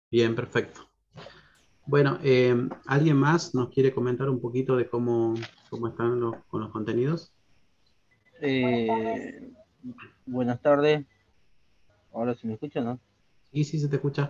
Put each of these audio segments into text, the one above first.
Bien, perfecto. Bueno, ¿alguien más nos quiere comentar un poquito de cómo están con los contenidos? Eh, Buenas tardes, ahora se me escucha, ¿no? Sí, sí, se te escucha.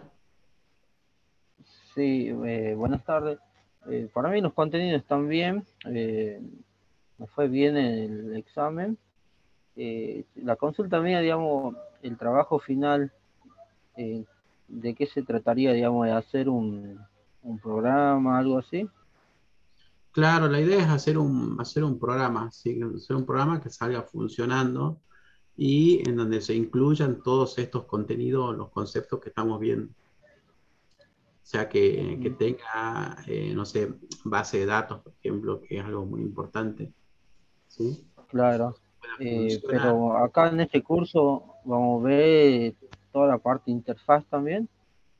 Sí, buenas tardes. Para mí los contenidos están bien, me fue bien el examen. La consulta mía, digamos, el trabajo final, eh, ¿de qué se trataría, digamos, de hacer un programa, algo así? Claro, la idea es hacer un programa, ¿sí? Hacer un programa que salga funcionando y en donde se incluyan todos estos contenidos, los conceptos que estamos viendo. O sea, que Mm, tenga, no sé, base de datos, por ejemplo, que es algo muy importante, ¿sí? claro. Pueda funcionar. Pero acá en este curso vamos a ver toda la parte interfaz también.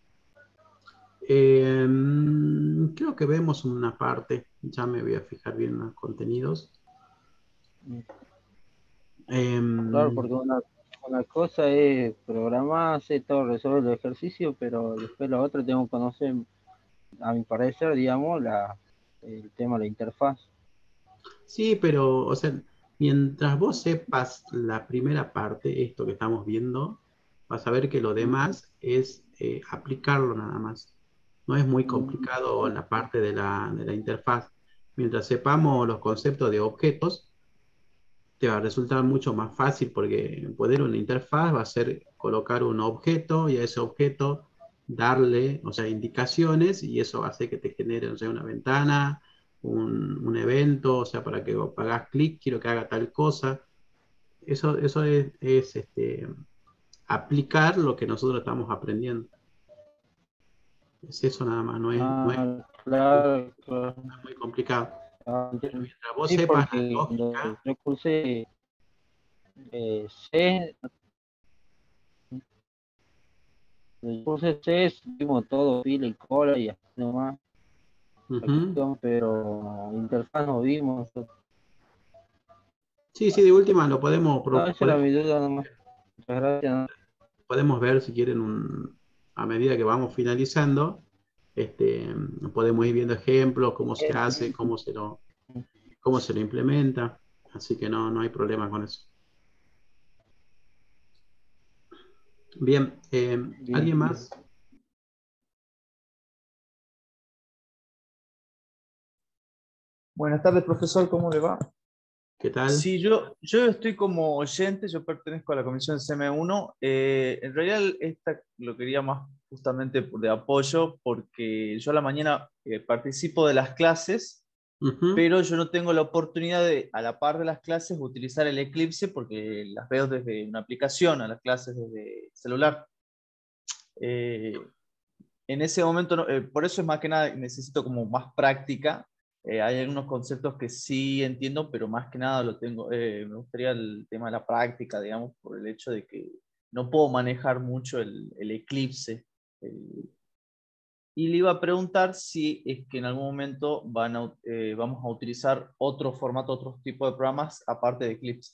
Creo que vemos una parte, ya me voy a fijar bien en los contenidos. Claro, Em, porque una cosa es programar, hacer todo, resolver el ejercicio, pero después lo otro tengo que conocer, a mi parecer, digamos, el tema de la interfaz. sí, pero, o sea, mientras vos sepas la primera parte, esto que estamos viendo, vas a ver que lo Ujú. demás es aplicarlo nada más. No es muy Mm, complicado la parte de la interfaz. Mientras sepamos los conceptos de objetos, te va a resultar mucho más fácil porque poner una interfaz va a ser colocar un objeto y a ese objeto darle, o sea, indicaciones y eso hace que te genere, o sea, una ventana, un evento, o sea, para que vos hagas clic, quiero que haga tal cosa. Eso es aplicar lo que nosotros estamos aprendiendo. Es eso nada más, claro, claro. no es muy complicado. Ah, Pero entiendo. mientras vos Sí, sepas la porque cuando lógica, yo cursé C, el curso C, vimos todo, fila y cola y así nomás, la ujú. cuestión, pero interfaz no vimos. Sí, sí, de última lo podemos, No, esa era mi duda nomás. Muchas gracias. podemos ver si quieren a medida que vamos finalizando, este, podemos ir viendo ejemplos, cómo se hace, cómo se lo implementa, así que no hay problema con eso. Bien, Bien. ¿alguien más? Buenas tardes, profesor, ¿cómo le va? ¿Qué tal? Sí, yo estoy como oyente, yo pertenezco a la comisión CM1. En realidad, esta lo quería más justamente de apoyo, porque yo a la mañana participo de las clases, Ujú. pero yo no tengo la oportunidad de, a la par de las clases, utilizar el Eclipse porque las veo desde una aplicación, a las clases desde celular. Eh, en ese momento, por eso es más que nada, necesito como más práctica. Hay algunos conceptos que sí entiendo, pero más que nada lo tengo, me gustaría el tema de la práctica, digamos, por el hecho de que no puedo manejar mucho el eclipse. El- y le iba a preguntar si es que en algún momento vamos a utilizar otro formato, otro tipo de programas aparte de Eclipse.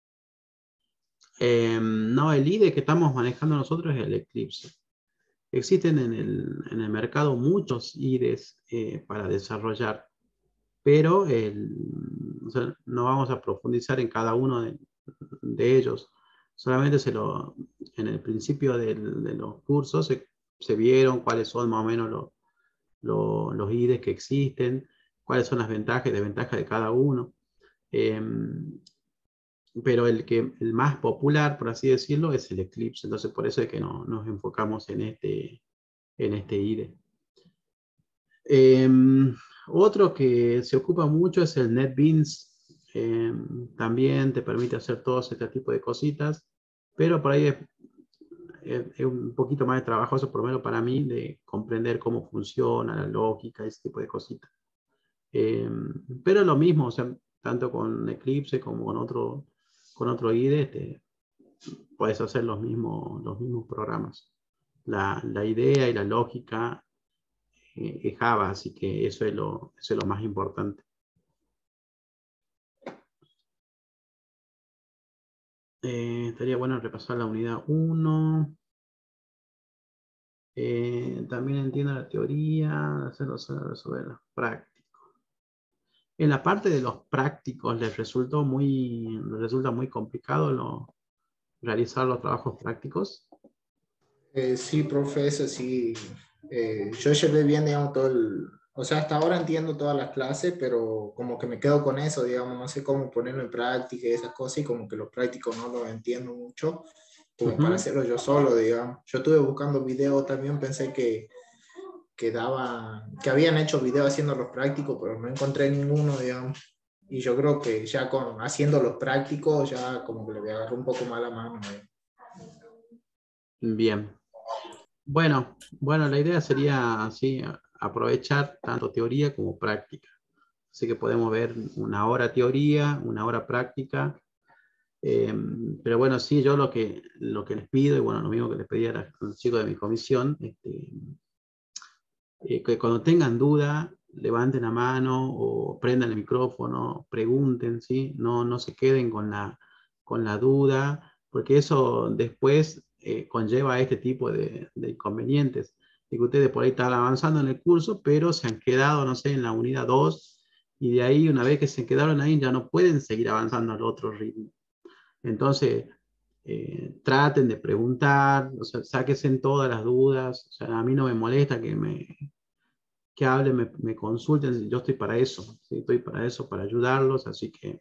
No, el IDE que estamos manejando nosotros es el Eclipse. Existen en el mercado muchos IDEs para desarrollar, pero o sea, no vamos a profundizar en cada uno de ellos. Solamente en el principio de los cursos se vieron cuáles son más o menos los IDEs que existen, cuáles son las ventajas y desventajas de cada uno. Eh, pero el más popular, por así decirlo, es el Eclipse. Entonces, por eso es que nos enfocamos en este IDE. Eh, Otro que se ocupa mucho es el NetBeans. Eh, También te permite hacer todos este tipo de cositas, pero por ahí es un poquito más de trabajoso, por lo menos para mí, de comprender cómo funciona la lógica, ese tipo de cositas. Eh, pero lo mismo, o sea, tanto con Eclipse como con otro IDE, puedes hacer los mismos programas. La idea y la lógica es Java, así que eso es lo más importante. Estaría bueno repasar la unidad uno. También entiendo la teoría, hacerlo sobre los prácticos. En la parte de los prácticos les resulta muy complicado realizar los trabajos prácticos. Sí, profe, eso sí. Yo llevé bien, digamos, o sea, hasta ahora entiendo todas las clases, pero como que me quedo con eso, digamos, no sé cómo ponerlo en práctica y esas cosas, y como que los prácticos no los entiendo mucho, como para hacerlo yo solo, digamos. Yo estuve buscando videos también, pensé que habían hecho videos haciendo los prácticos, pero no encontré ninguno, digamos. Y yo creo que ya haciendo los prácticos, ya como que le voy a agarrar un poco más la mano, digamos. Bien. Bueno, la idea sería así, aprovechar tanto teoría como práctica. Así que podemos ver una hora teoría, una hora práctica. Pero bueno, sí, yo lo que les pido, y bueno, lo mismo que les pedí a los chicos de mi comisión, que cuando tengan duda, levanten la mano o prendan el micrófono, pregunten, ¿sí? No se queden con la duda, porque eso después conlleva este tipo de inconvenientes, de que ustedes por ahí están avanzando en el curso, pero se han quedado, no sé, en la unidad 2, y de ahí, una vez que se quedaron ahí, ya no pueden seguir avanzando al otro ritmo. Entonces, traten de preguntar, o sea, sáquense todas las dudas. O sea, a mí no me molesta que hablen, me consulten, yo estoy para eso, ¿sí? Estoy para eso, para ayudarlos, así que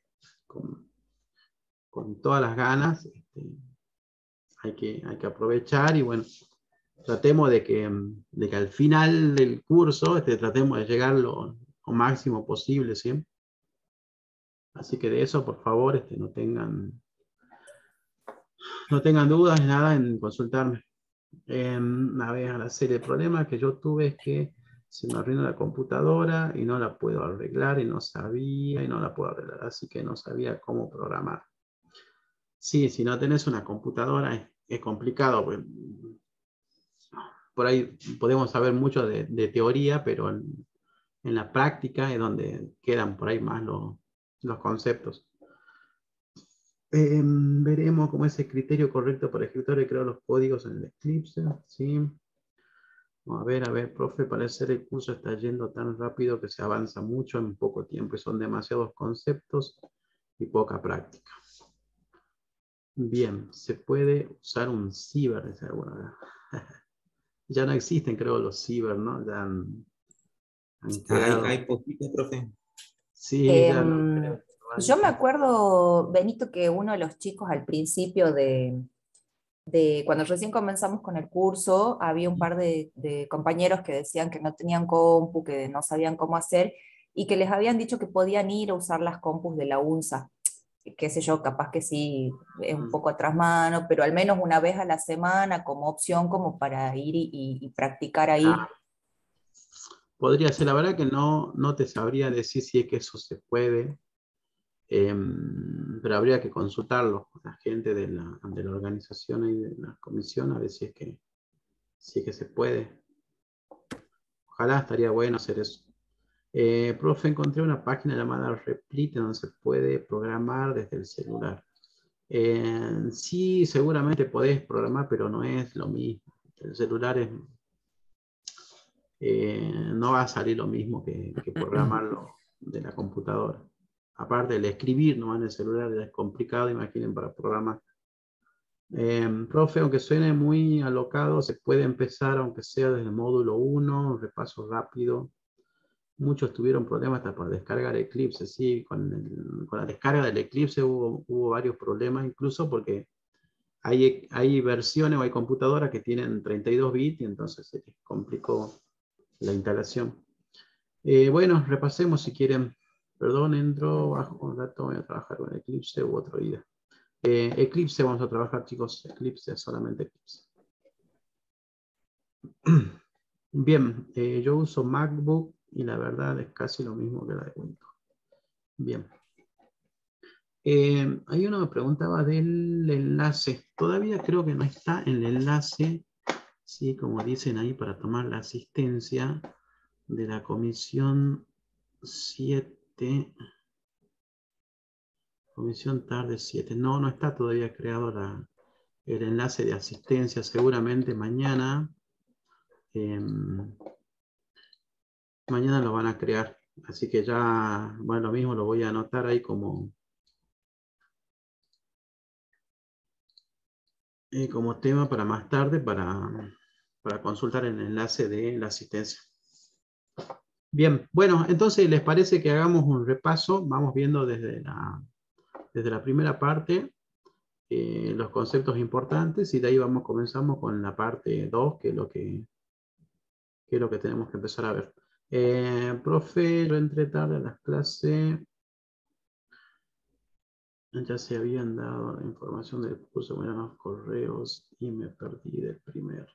con todas las ganas hay que aprovechar y bueno, tratemos de que al final del curso tratemos de llegar lo máximo posible, ¿sí? Así que de eso, por favor, no tengan dudas ni nada en consultarme. A ver, la serie de problemas que yo tuve es que se me arruinó la computadora y no la puedo arreglar y no sabía y no la puedo arreglar, así que no sabía cómo programar. Sí, si no tenés una computadora es complicado, pues, por ahí podemos saber mucho de teoría, pero en la práctica es donde quedan por ahí más los conceptos. Veremos cómo es el criterio correcto para el escritor y crear los códigos en el Eclipse, ¿sí? A ver, profe, parece ser el curso está yendo tan rápido que se avanza mucho en poco tiempo y son demasiados conceptos y poca práctica. Bien, se puede usar un ciber, bueno, ya no existen, creo, los ciber, ¿no? Ya han quedado. Hay poquito, profe. Sí, ya no creo. Yo me acuerdo, Benito, que uno de los chicos al principio de cuando recién comenzamos con el curso, había un par de compañeros que decían que no tenían compu, que no sabían cómo hacer, y que les habían dicho que podían ir a usar las compus de la UNSA. Qué sé yo, capaz que sí, es un poco atrás mano, pero al menos una vez a la semana como opción, como para ir y practicar ahí. Podría ser, la verdad que no te sabría decir si es que eso se puede, pero habría que consultarlo a la gente de la organización y de la comisión a ver si es que se puede. Ojalá, estaría bueno hacer eso. Profe, encontré una página llamada Replite donde se puede programar desde el celular. Sí, seguramente podés programar, pero no es lo mismo. El celular no va a salir lo mismo que programarlo de la computadora. Aparte, el escribir nomás en el celular es complicado, imaginen, para programar. Profe, aunque suene muy alocado, se puede empezar, aunque sea desde el módulo 1, un repaso rápido. Muchos tuvieron problemas hasta para descargar Eclipse, sí, con la descarga del Eclipse hubo varios problemas, incluso porque hay versiones o hay computadoras que tienen 32 bits y entonces se les complicó la instalación. Bueno, repasemos si quieren. Perdón, entro bajo un rato, voy a trabajar con Eclipse u otro IDE. Eclipse vamos a trabajar, chicos. Eclipse, solamente Eclipse. Bien, yo uso MacBook y la verdad es casi lo mismo que la de Windows. Bien. Ahí uno me preguntaba del enlace. Todavía creo que no está el enlace, sí, como dicen ahí, para tomar la asistencia de la comisión 7. Comisión tarde 7. No está todavía creado el enlace de asistencia. Seguramente mañana Mañana lo van a crear. Así que ya, bueno, lo mismo lo voy a anotar ahí como tema para más tarde, para consultar el enlace de la asistencia. Bien, bueno, entonces, ¿les parece que hagamos un repaso? Vamos viendo desde la primera parte los conceptos importantes y de ahí comenzamos con la parte 2, que es lo que tenemos que empezar a ver. Profe, yo entré tarde a las clases. Ya se habían dado la información del curso, eran los correos y me perdí del primer.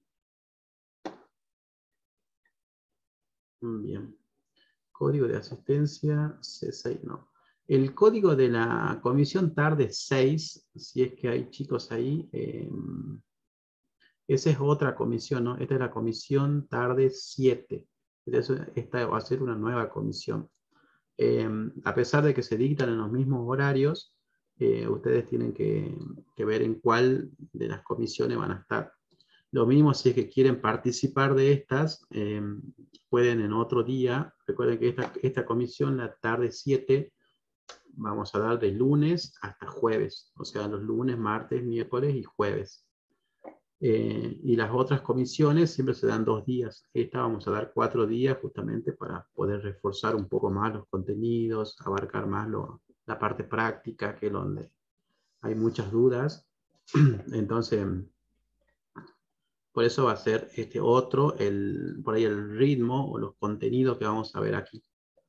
Bien. Código de asistencia C6, no. El código de la comisión tarde 6, si es que hay chicos ahí, esa es otra comisión, ¿no? Esta es la comisión tarde 7. Entonces, esta va a ser una nueva comisión. A pesar de que se dictan en los mismos horarios, ustedes tienen que ver en cuál de las comisiones van a estar. Lo mismo si es que quieren participar de estas, pueden en otro día. Recuerden que esta comisión, la tarde 7, vamos a dar de lunes hasta jueves. O sea, los lunes, martes, miércoles y jueves. Y las otras comisiones siempre se dan 2 días. Esta vamos a dar 4 días justamente para poder reforzar un poco más los contenidos, abarcar más la parte práctica, que es donde hay muchas dudas. Entonces, por eso va a ser por ahí el ritmo o los contenidos que vamos a ver aquí.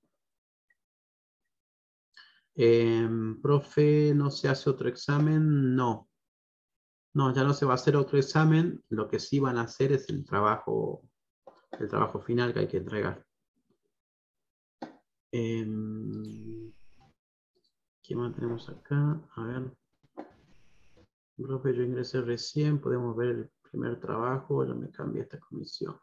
Profe, ¿no se hace otro examen? No. No, ya no se va a hacer otro examen. Lo que sí van a hacer es el trabajo final que hay que entregar. ¿Qué más tenemos acá? A ver. Profe, yo ingresé recién. Podemos ver el primer trabajo. Ya me cambié esta comisión.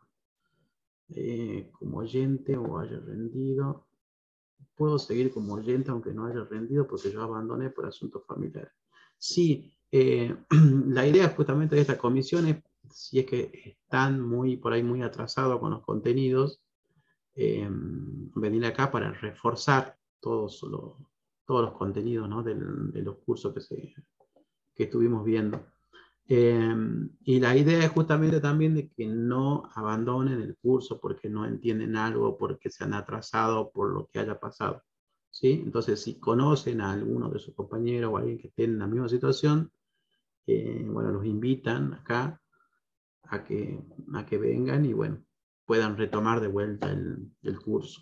Como oyente o haya rendido. Puedo seguir como oyente aunque no haya rendido porque yo abandoné por asuntos familiares. Sí, la idea justamente de esta comisión es, si es que están por ahí muy atrasados con los contenidos, venir acá para reforzar todos los contenidos, ¿no? de los cursos que estuvimos viendo. Y la idea es justamente también de que no abandonen el curso porque no entienden algo, porque se han atrasado por lo que haya pasado. ¿Sí? Entonces, si conocen a alguno de sus compañeros o a alguien que esté en la misma situación, bueno, los invitan acá a que vengan y bueno, puedan retomar de vuelta el curso.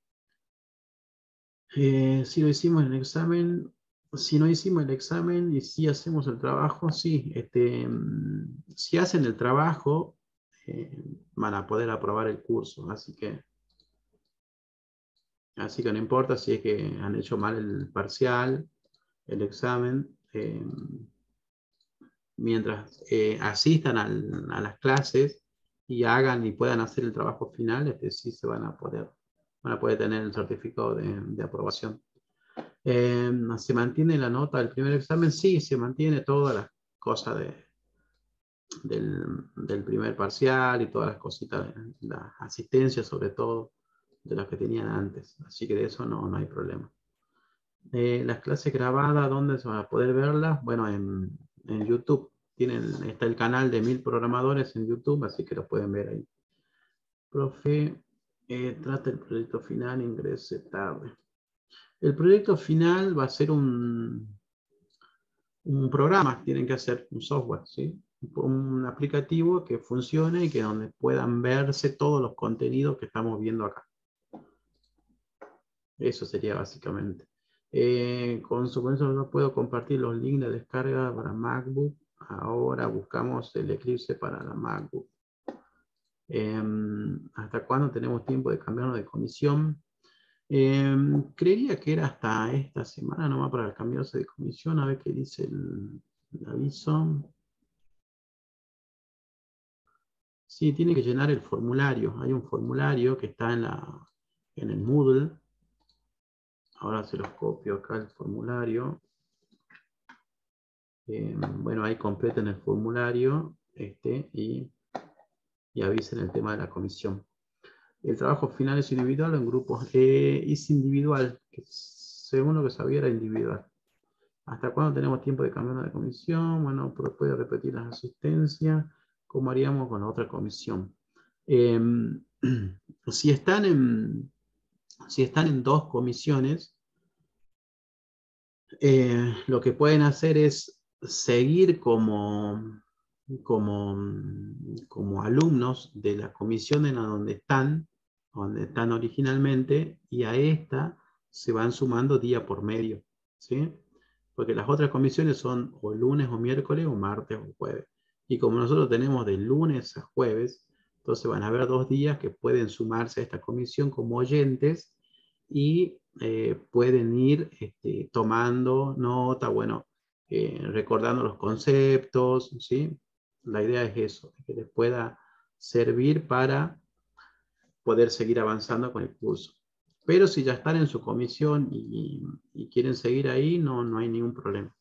Si lo hicimos en el examen, si no hicimos el examen y si hacemos el trabajo, sí. Si hacen el trabajo, van a poder aprobar el curso. Así que no importa si es que han hecho mal el parcial, el examen, mientras asistan a las clases y hagan y puedan hacer el trabajo final, sí se van a poder tener el certificado de aprobación. ¿Se mantiene la nota del primer examen? Sí, se mantiene todas las cosas del primer parcial y todas las cositas, la asistencia sobre todo, de las que tenían antes. Así que de eso no hay problema. Las clases grabadas, ¿dónde se van a poder verlas? Bueno, en YouTube. Está el canal de 1000 programadores en YouTube, así que lo pueden ver ahí. Profe, trata el proyecto final, ingrese tarde. El proyecto final va a ser un programa, tienen que hacer un software, ¿sí? Un aplicativo que funcione y que donde puedan verse todos los contenidos que estamos viendo acá. Eso sería básicamente. Con su permiso no puedo compartir los links de descarga para MacBook. Ahora buscamos el Eclipse para la MacBook. ¿Hasta cuándo tenemos tiempo de cambiarnos de comisión? Creería que era hasta esta semana nomás para cambiarse de comisión. A ver qué dice el aviso. Sí, tiene que llenar el formulario. Hay un formulario que está en el Moodle. Ahora se los copio acá el formulario. Bueno, ahí completen el formulario y y avisen el tema de la comisión. El trabajo final es individual o en grupos. Es individual, que según lo que sabía era individual. ¿Hasta cuándo tenemos tiempo de cambiar de comisión? Bueno, pero puede repetir las asistencias, como haríamos con la otra comisión. Si están en dos comisiones, lo que pueden hacer es seguir como alumnos de la comisión en donde están originalmente, y a esta se van sumando día por medio, ¿sí? Porque las otras comisiones son o lunes o miércoles o martes o jueves. Y como nosotros tenemos de lunes a jueves, entonces van a haber 2 días que pueden sumarse a esta comisión como oyentes y pueden ir tomando nota, bueno, recordando los conceptos, ¿sí? La idea es eso, que les pueda servir para poder seguir avanzando con el curso. Pero si ya están en su comisión y quieren seguir ahí, no hay ningún problema.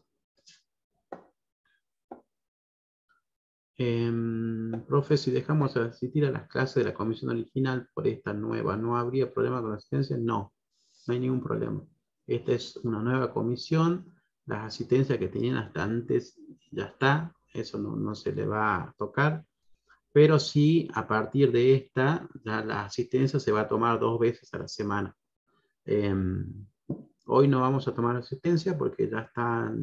Profe, si dejamos asistir a las clases de la comisión original por esta nueva, ¿no habría problema con la asistencia? No hay ningún problema. Esta es una nueva comisión, las asistencias que tenían hasta antes ya está, eso no se le va a tocar, pero sí a partir de esta, ya la asistencia se va a tomar 2 veces a la semana. Hoy no vamos a tomar asistencia porque ya está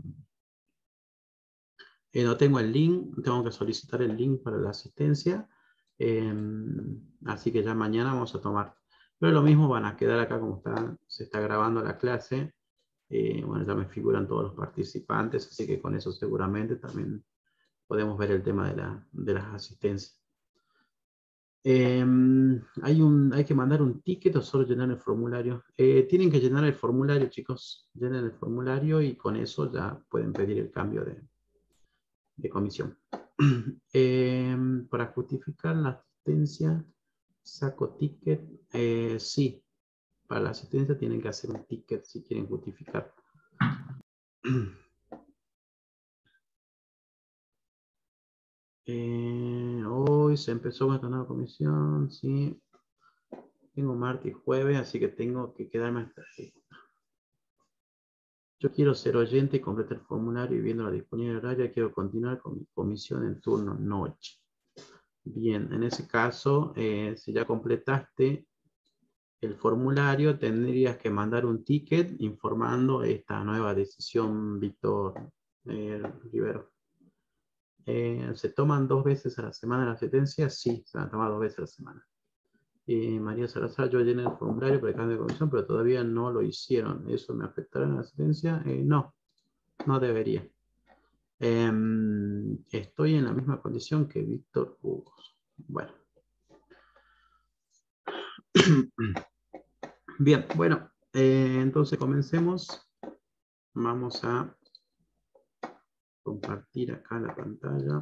no tengo el link, tengo que solicitar el link para la asistencia, así que ya mañana vamos a tomar. Pero lo mismo van a quedar acá como se está grabando la clase. Bueno, ya me figuran todos los participantes, así que con eso seguramente también podemos ver el tema de las asistencias. Hay que mandar un ticket o solo llenar el formulario. Tienen que llenar el formulario, chicos. Llenen el formulario y con eso ya pueden pedir el cambio de comisión. Para justificar la asistencia, saco ticket. Sí, para la asistencia tienen que hacer un ticket si quieren justificar. Hoy se empezó con esta nueva comisión, sí. Tengo martes y jueves, así que tengo que quedarme hasta ahí. Yo quiero ser oyente y completar el formulario y viendo la disponibilidad horaria quiero continuar con mi comisión en turno noche. Bien, en ese caso, si ya completaste el formulario, tendrías que mandar un ticket informando esta nueva decisión, Víctor Rivero. ¿Se toman 2 veces a la semana la asistencia? Sí, se van a tomar 2 veces a la semana. María Salazar, yo llené el formulario para el cambio de comisión, pero todavía no lo hicieron. ¿Eso me afectará en la asistencia? No debería. Estoy en la misma condición que Víctor Hugo. Bueno. Bien, bueno, entonces comencemos. Vamos a compartir acá la pantalla.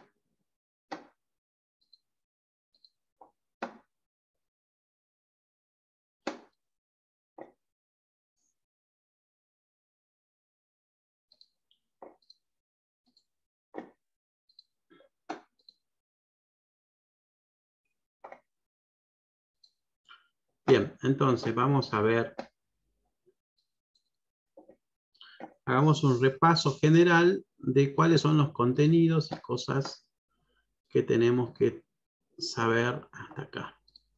Bien, entonces vamos a ver. Hagamos un repaso general de cuáles son los contenidos y cosas que tenemos que saber hasta acá.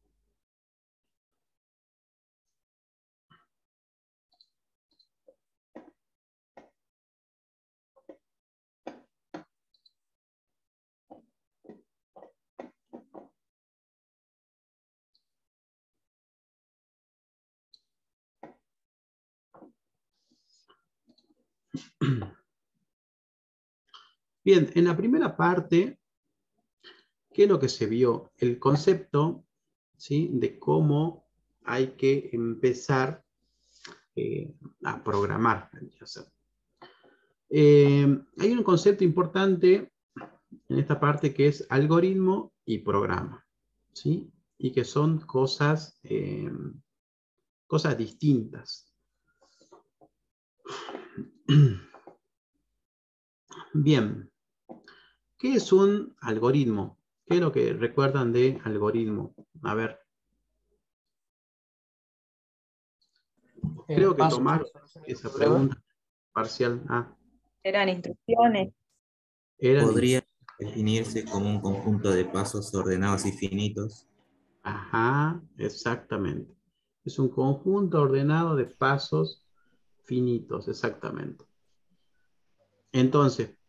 Bien, en la primera parte, ¿qué es lo que se vio? El concepto, ¿sí?, de cómo hay que empezar a programar. Hay un concepto importante en esta parte que es algoritmo y programa, ¿sí? Y que son cosas distintas. Bien, ¿qué es un algoritmo? ¿Qué es lo que recuerdan de algoritmo? A ver. Creo que Tomás, esa pregunta parcial. Eran instrucciones. Podría definirse como un conjunto de pasos ordenados y finitos. Ajá, exactamente. Es un conjunto ordenado de pasos finitos, exactamente. Entonces,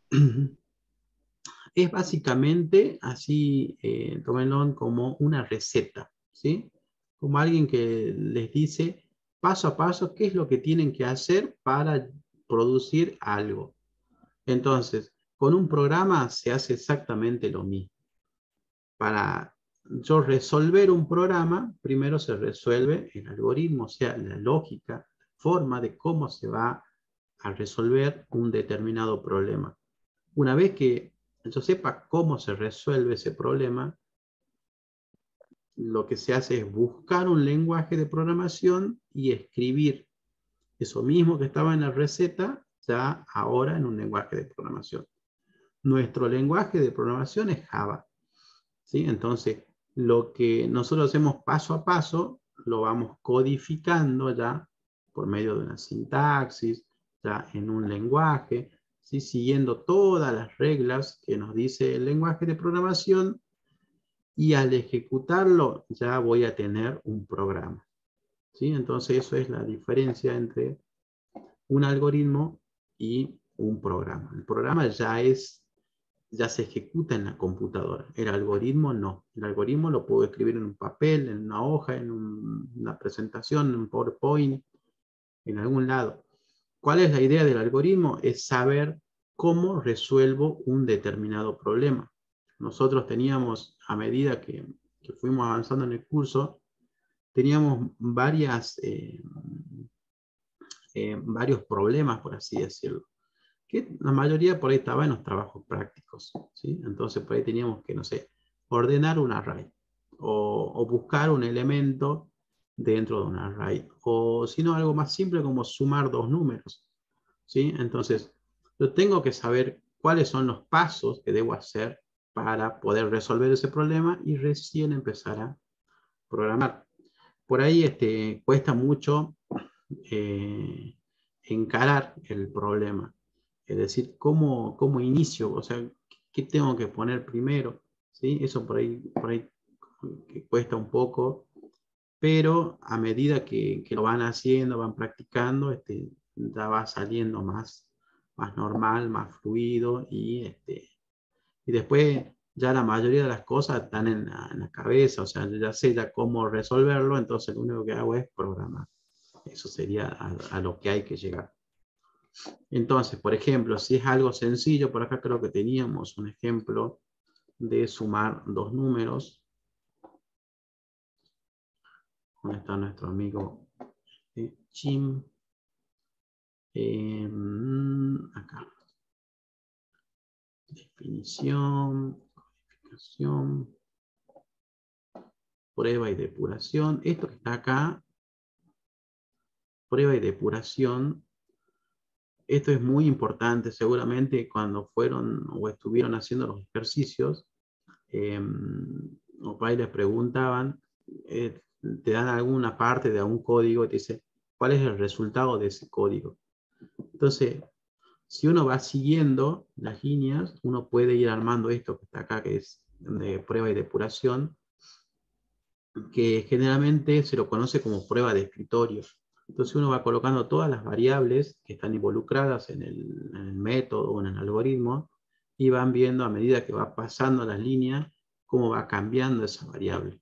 es básicamente así, tómenlo como una receta, ¿sí? Como alguien que les dice paso a paso qué es lo que tienen que hacer para producir algo. Entonces, con un programa se hace exactamente lo mismo. Para yo resolver un programa, primero se resuelve el algoritmo, o sea, la lógica, la forma de cómo se va a resolver un determinado problema. Una vez que yo sepa cómo se resuelve ese problema, lo que se hace es buscar un lenguaje de programación y escribir eso mismo que estaba en la receta, ya ahora en un lenguaje de programación. Nuestro lenguaje de programación es Java, ¿sí? Entonces, lo que nosotros hacemos paso a paso, lo vamos codificando ya por medio de una sintaxis, ya en un lenguaje, ¿sí? Siguiendo todas las reglas que nos dice el lenguaje de programación, y al ejecutarlo ya voy a tener un programa, ¿sí? Entonces eso es la diferencia entre un algoritmo y un programa. El programa ya se ejecuta en la computadora. El algoritmo no. El algoritmo lo puedo escribir en un papel, en una hoja, en una presentación, en un PowerPoint, en algún lado. ¿Cuál es la idea del algoritmo? Es saber cómo resuelvo un determinado problema. Nosotros teníamos, a medida que fuimos avanzando en el curso, teníamos varios problemas, por así decirlo, que la mayoría por ahí estaba en los trabajos prácticos, ¿sí? Entonces por ahí teníamos que, no sé, ordenar un array, o buscar un elemento dentro de un array, o si no, algo más simple como sumar dos números, ¿sí? Entonces, yo tengo que saber cuáles son los pasos que debo hacer para poder resolver ese problema y recién empezar a programar. Por ahí cuesta mucho encarar el problema. Es decir, ¿cómo inicio? O sea, ¿qué tengo que poner primero? ¿Sí? Eso por ahí que cuesta un poco, pero a medida que lo van haciendo, van practicando, ya va saliendo más normal, más fluido, y después ya la mayoría de las cosas están en la cabeza, o sea, yo ya sé ya cómo resolverlo, entonces lo único que hago es programar. Eso sería a lo que hay que llegar. Entonces, por ejemplo, si es algo sencillo, por acá creo que teníamos un ejemplo de sumar dos números. ¿Dónde está nuestro amigo Jim? Acá. Definición, codificación, prueba y depuración. Esto que está acá, prueba y depuración, esto es muy importante. Seguramente cuando fueron o estuvieron haciendo los ejercicios, los padres les preguntaban, te dan alguna parte de algún código y te dice, ¿cuál es el resultado de ese código? Entonces, si uno va siguiendo las líneas, uno puede ir armando esto que está acá, que es de prueba y depuración, que generalmente se lo conoce como prueba de escritorio. Entonces uno va colocando todas las variables que están involucradas en el método o en el algoritmo, y van viendo a medida que va pasando las líneas cómo va cambiando esa variable.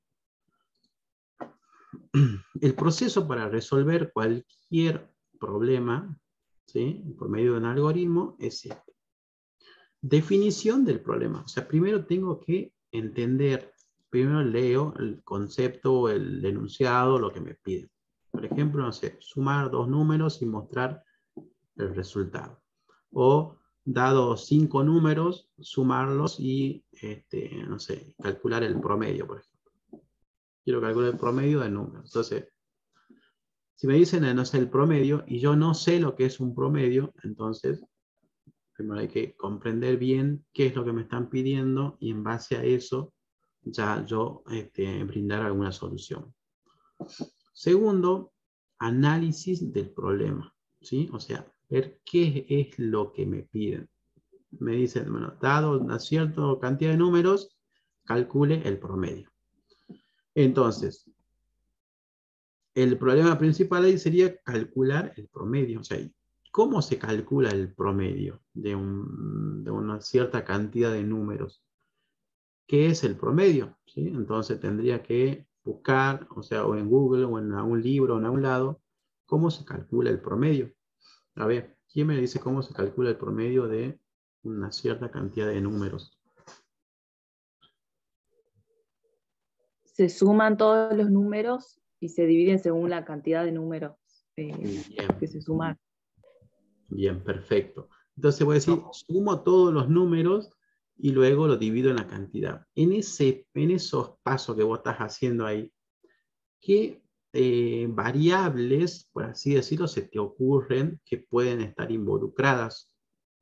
El proceso para resolver cualquier problema, ¿sí?, por medio de un algoritmo es este. Definición del problema. O sea, primero tengo que entender, primero leo el concepto o el enunciado, lo que me piden. Por ejemplo, no sé, sumar dos números y mostrar el resultado. O, dado 5 números, sumarlos y, no sé, calcular el promedio, por ejemplo. Quiero calcular el promedio de números. Entonces, si me dicen, no sé, el promedio, y yo no sé lo que es un promedio, entonces primero hay que comprender bien qué es lo que me están pidiendo, y en base a eso ya yo brindar alguna solución. Segundo, análisis del problema, ¿sí? O sea, ver qué es lo que me piden. Me dicen, bueno, dado una cierta cantidad de números, calcule el promedio. Entonces, el problema principal ahí sería calcular el promedio. O sea, ¿cómo se calcula el promedio de una cierta cantidad de números? ¿Qué es el promedio? ¿Sí? Entonces tendría que buscar, o sea, o en Google o en algún libro o en algún lado, cómo se calcula el promedio. A ver, ¿quién me dice cómo se calcula el promedio de una cierta cantidad de números? Se suman todos los números y se dividen según la cantidad de números que se suman. Bien, perfecto. Entonces voy a decir, sumo todos los números y luego lo divido en la cantidad. En esos pasos que vos estás haciendo ahí, ¿qué variables, por así decirlo, se te ocurren que pueden estar involucradas?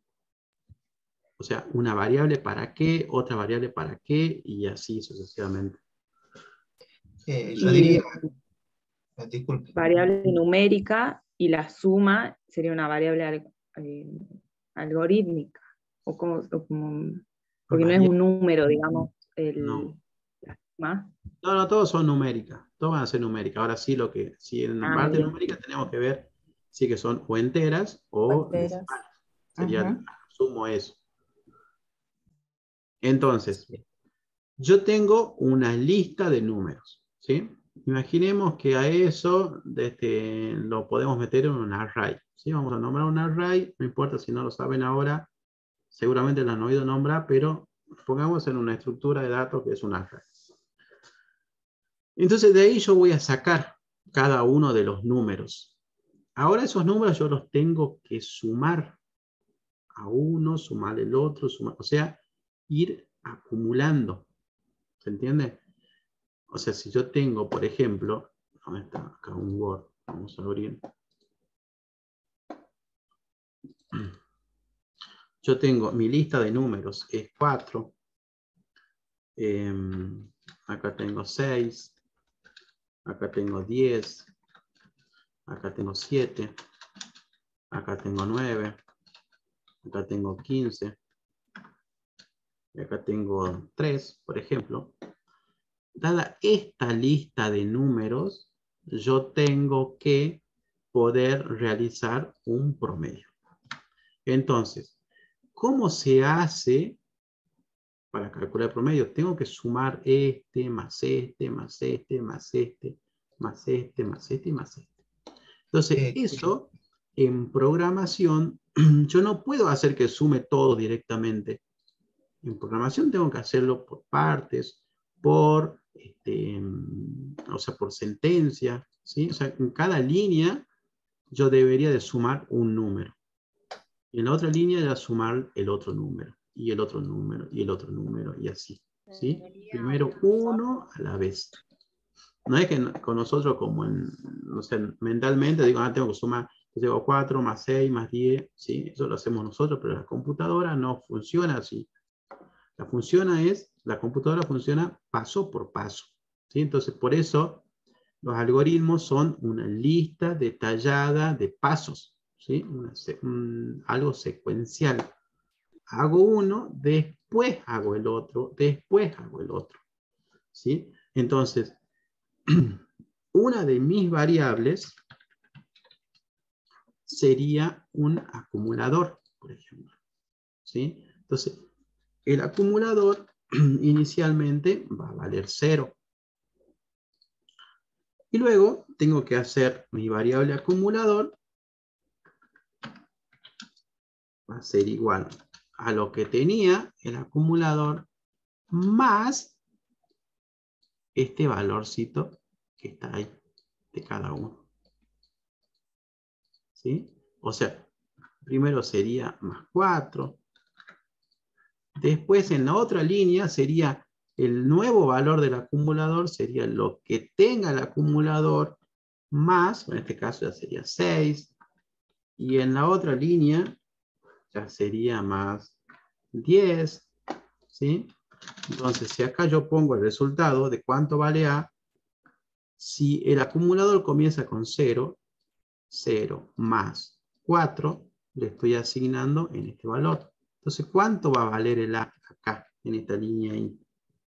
O sea, una variable para qué, otra variable para qué, y así sucesivamente. Yo diría, disculpe. Variable numérica y la suma sería una variable algorítmica. Porque no es un número, digamos, No. la suma. No, todos son numéricas. Todos van a ser numéricas. Ahora sí, si en la parte numérica tenemos que ver si que son o enteras o decimales. Sería, sumo eso. Entonces, yo tengo una lista de números, ¿sí? Imaginemos que a eso lo podemos meter en un array, ¿sí? Vamos a nombrar un array, no importa si no lo saben ahora, seguramente lo han oído nombrar, pero pongamos en una estructura de datos que es un array. Entonces de ahí yo voy a sacar cada uno de los números. Ahora esos números yo los tengo que sumar a uno, sumar el otro, o sea, ir acumulando. ¿Se entiende? O sea, si yo tengo, por ejemplo, ¿dónde está acá un Word? Vamos a abrir. Yo tengo mi lista de números, es 4. Acá tengo 6. Acá tengo 10. Acá tengo 7. Acá tengo 9. Acá tengo 15. Y acá tengo 3, por ejemplo. Dada esta lista de números, yo tengo que poder realizar un promedio. Entonces, ¿cómo se hace para calcular el promedio? Tengo que sumar este, más este, más este, más este, más este, más este y más este. Entonces, eso en programación, yo no puedo hacer que sume todo directamente. En programación tengo que hacerlo por partes, por sentencia, ¿sí? O sea, en cada línea yo debería de sumar un número. Y en la otra línea ya sumar el otro número, y el otro número, y el otro número, y así, ¿sí? Primero uno a la vez. No es que con nosotros como mentalmente digo, tengo que sumar, tengo 4 más 6 más 10, ¿sí? Eso lo hacemos nosotros, pero la computadora no funciona así. La computadora funciona paso por paso, ¿sí? Entonces, por eso los algoritmos son una lista detallada de pasos, ¿sí? Algo secuencial. Hago uno, después hago el otro, después hago el otro, ¿sí? Entonces, una de mis variables sería un acumulador, por ejemplo, ¿sí? Entonces, el acumulador inicialmente va a valer 0. Y luego tengo que hacer mi variable acumulador, va a ser igual a lo que tenía el acumulador más este valorcito que está ahí de cada uno. ¿Sí? O sea, primero sería más 4. Después en la otra línea sería el nuevo valor del acumulador, sería lo que tenga el acumulador más, en este caso ya sería 6. Y en la otra línea ya sería más 10. ¿Sí? Entonces, si acá yo pongo el resultado de cuánto vale A, si el acumulador comienza con 0, 0 más 4, le estoy asignando en este valor. Entonces, ¿cuánto va a valer el A acá, en esta línea ahí?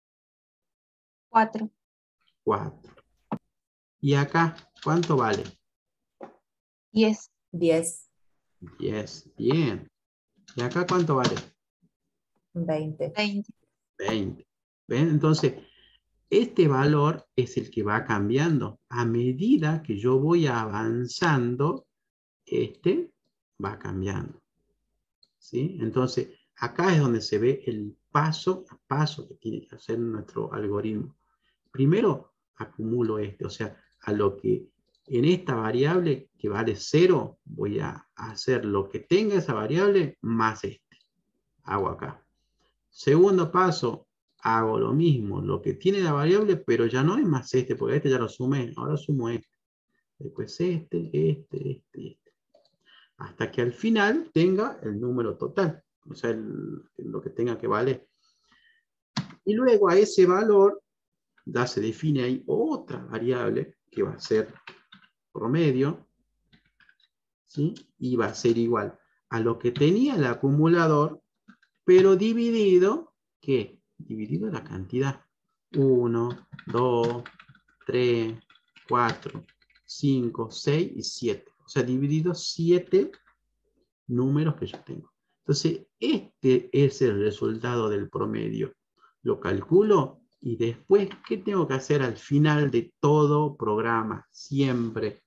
4. 4. ¿Y acá cuánto vale? 10. 10. 10. Bien. ¿Y acá cuánto vale? 20. 20. 20. ¿Ven? Entonces, este valor es el que va cambiando. A medida que yo voy avanzando, este va cambiando. ¿Sí? Entonces, acá es donde se ve el paso a paso que tiene que hacer nuestro algoritmo. Primero, acumulo este, o sea, a lo que en esta variable que vale 0, voy a hacer lo que tenga esa variable más este. Hago acá. Segundo paso, hago lo mismo, lo que tiene la variable, pero ya no es más este, porque este ya lo sumé, ahora sumo este. Después este. Hasta que al final tenga el número total, o sea, lo que tenga que valer. Y luego a ese valor ya se define ahí otra variable que va a ser promedio, ¿sí? Y va a ser igual a lo que tenía el acumulador, pero dividido, ¿qué? Dividido la cantidad. 1, 2, 3, 4, 5, 6 y 7. O sea, dividido 7 números que yo tengo. Entonces, este es el resultado del promedio. Lo calculo y después, ¿qué tengo que hacer al final de todo programa? Siempre.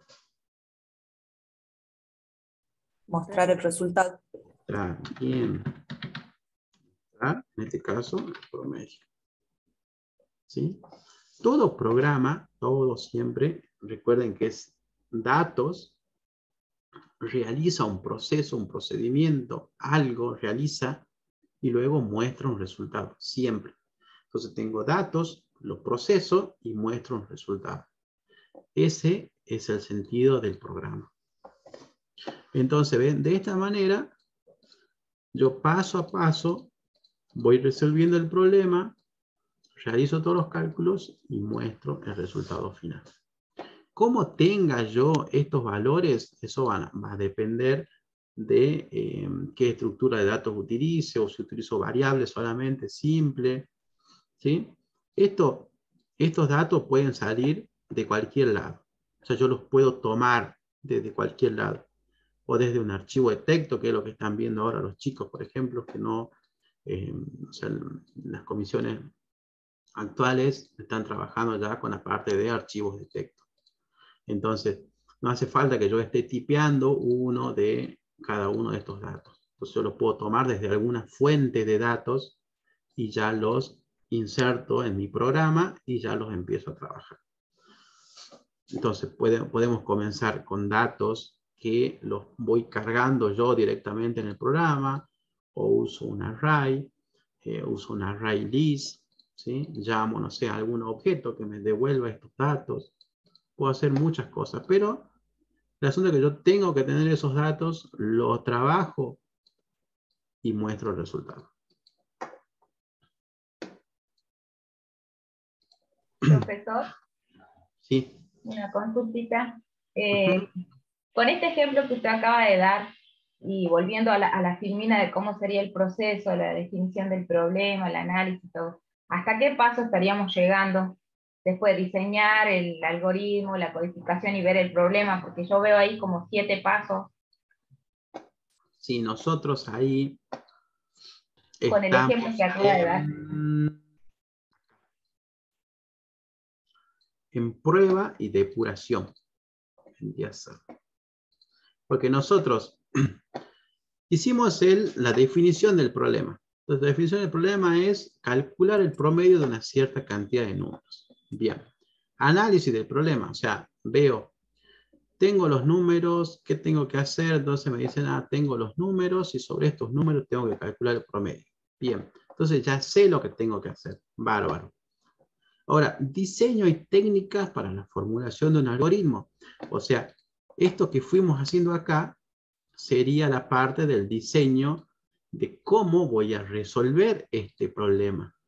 Mostrar el resultado. Bien. En este caso, el promedio. ¿Sí? Todo programa, todo siempre, recuerden que es datos, realiza un proceso, un procedimiento, algo realiza y luego muestra un resultado, siempre. Entonces tengo datos, los proceso y muestro un resultado. Ese es el sentido del programa. Entonces, ¿ven? De esta manera, yo paso a paso voy resolviendo el problema, realizo todos los cálculos y muestro el resultado final. Cómo tenga yo estos valores, eso va a depender de qué estructura de datos utilice, o si utilizo variables solamente, simple. ¿Sí? Estos datos pueden salir de cualquier lado. O sea, yo los puedo tomar desde cualquier lado. O desde un archivo de texto, que es lo que están viendo ahora los chicos, por ejemplo, que no, o sea, las comisiones actuales están trabajando ya con la parte de archivos de texto. Entonces, no hace falta que yo esté tipeando uno de cada uno de estos datos. Entonces, yo los puedo tomar desde alguna fuente de datos y ya los inserto en mi programa y ya los empiezo a trabajar. Entonces, podemos comenzar con datos que los voy cargando yo directamente en el programa, o uso un array, uso un array list, ¿sí? Llamo, no sé, a algún objeto que me devuelva estos datos. Puedo hacer muchas cosas, pero el asunto es que yo tengo que tener esos datos, los trabajo y muestro el resultado. Profesor, Sí. una consultita. Con este ejemplo que usted acaba de dar, y volviendo a la filmina de cómo sería el proceso, la definición del problema, el análisis, todo, ¿hasta qué paso estaríamos llegando después de diseñar el algoritmo, la codificación y ver el problema? Porque yo veo ahí como 7 pasos. Sí, nosotros ahí con el ejemplo que acaba de dar. En prueba y depuración. Porque nosotros hicimos la definición del problema. Entonces, la definición del problema es calcular el promedio de una cierta cantidad de números. Bien. Análisis del problema. O sea, veo, tengo los números, ¿qué tengo que hacer? Entonces me dicen, tengo los números y sobre estos números tengo que calcular el promedio. Bien. Entonces ya sé lo que tengo que hacer. Bárbaro. Ahora, diseño y técnicas para la formulación de un algoritmo. O sea, esto que fuimos haciendo acá sería la parte del diseño de cómo voy a resolver este problema.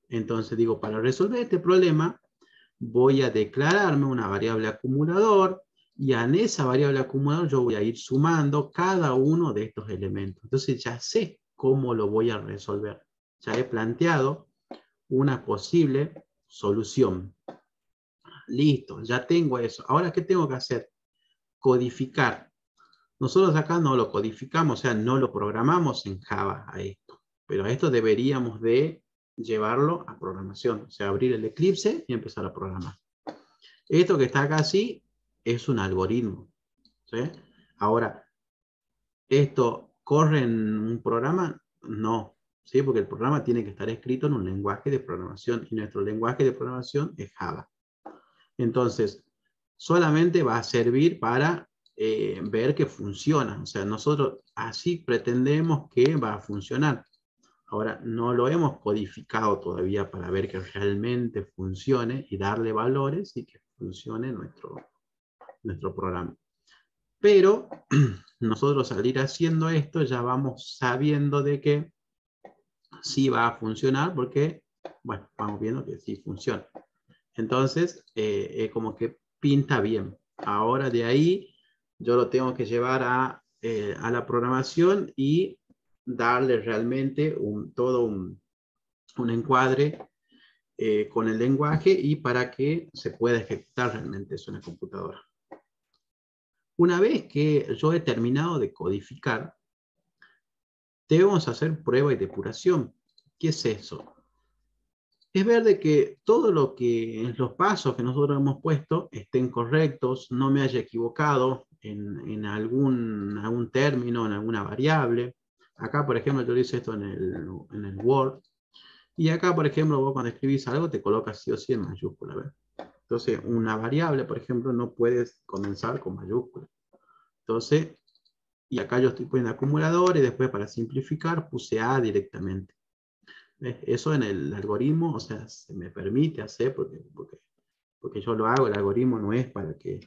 Entonces digo, para resolver este problema, voy a declararme una variable acumulador, y en esa variable acumulador yo voy a ir sumando cada uno de estos elementos. Entonces ya sé cómo lo voy a resolver. Ya he planteado una posible solución. Listo, ya tengo eso. Ahora, ¿qué tengo que hacer? Codificar. Nosotros acá no lo codificamos, o sea, no lo programamos en Java a esto. Pero a esto deberíamos de llevarlo a programación. O sea, abrir el Eclipse y empezar a programar. Esto que está acá así es un algoritmo, ¿sí? Ahora, ¿esto corre en un programa? No, ¿sí? Porque el programa tiene que estar escrito en un lenguaje de programación, y nuestro lenguaje de programación es Java. Entonces, solamente va a servir para ver que funciona. O sea, nosotros así pretendemos que va a funcionar. Ahora, no lo hemos codificado todavía para ver que realmente funcione y darle valores y que funcione nuestro programa. Pero nosotros al ir haciendo esto ya vamos sabiendo de que sí va a funcionar, porque, bueno, vamos viendo que sí funciona. Entonces, como que pinta bien. Ahora de ahí yo lo tengo que llevar a la programación y darle realmente todo un encuadre con el lenguaje, y para que se pueda ejecutar realmente eso en la computadora. Una vez que yo he terminado de codificar, debemos hacer prueba y depuración. ¿Qué es eso? Es ver de que todo lo que los pasos que nosotros hemos puesto estén correctos, no me haya equivocado en algún término, en alguna variable. Acá, por ejemplo, yo hice esto en el Word. Y acá, por ejemplo, vos cuando escribís algo te colocas sí o sí en mayúscula, ¿ves? Entonces, una variable, por ejemplo, no puedes comenzar con mayúscula. Entonces, y acá yo estoy poniendo acumulador, y después para simplificar puse A directamente. Eso en el algoritmo, o sea, se me permite hacer porque yo lo hago. El algoritmo no es para que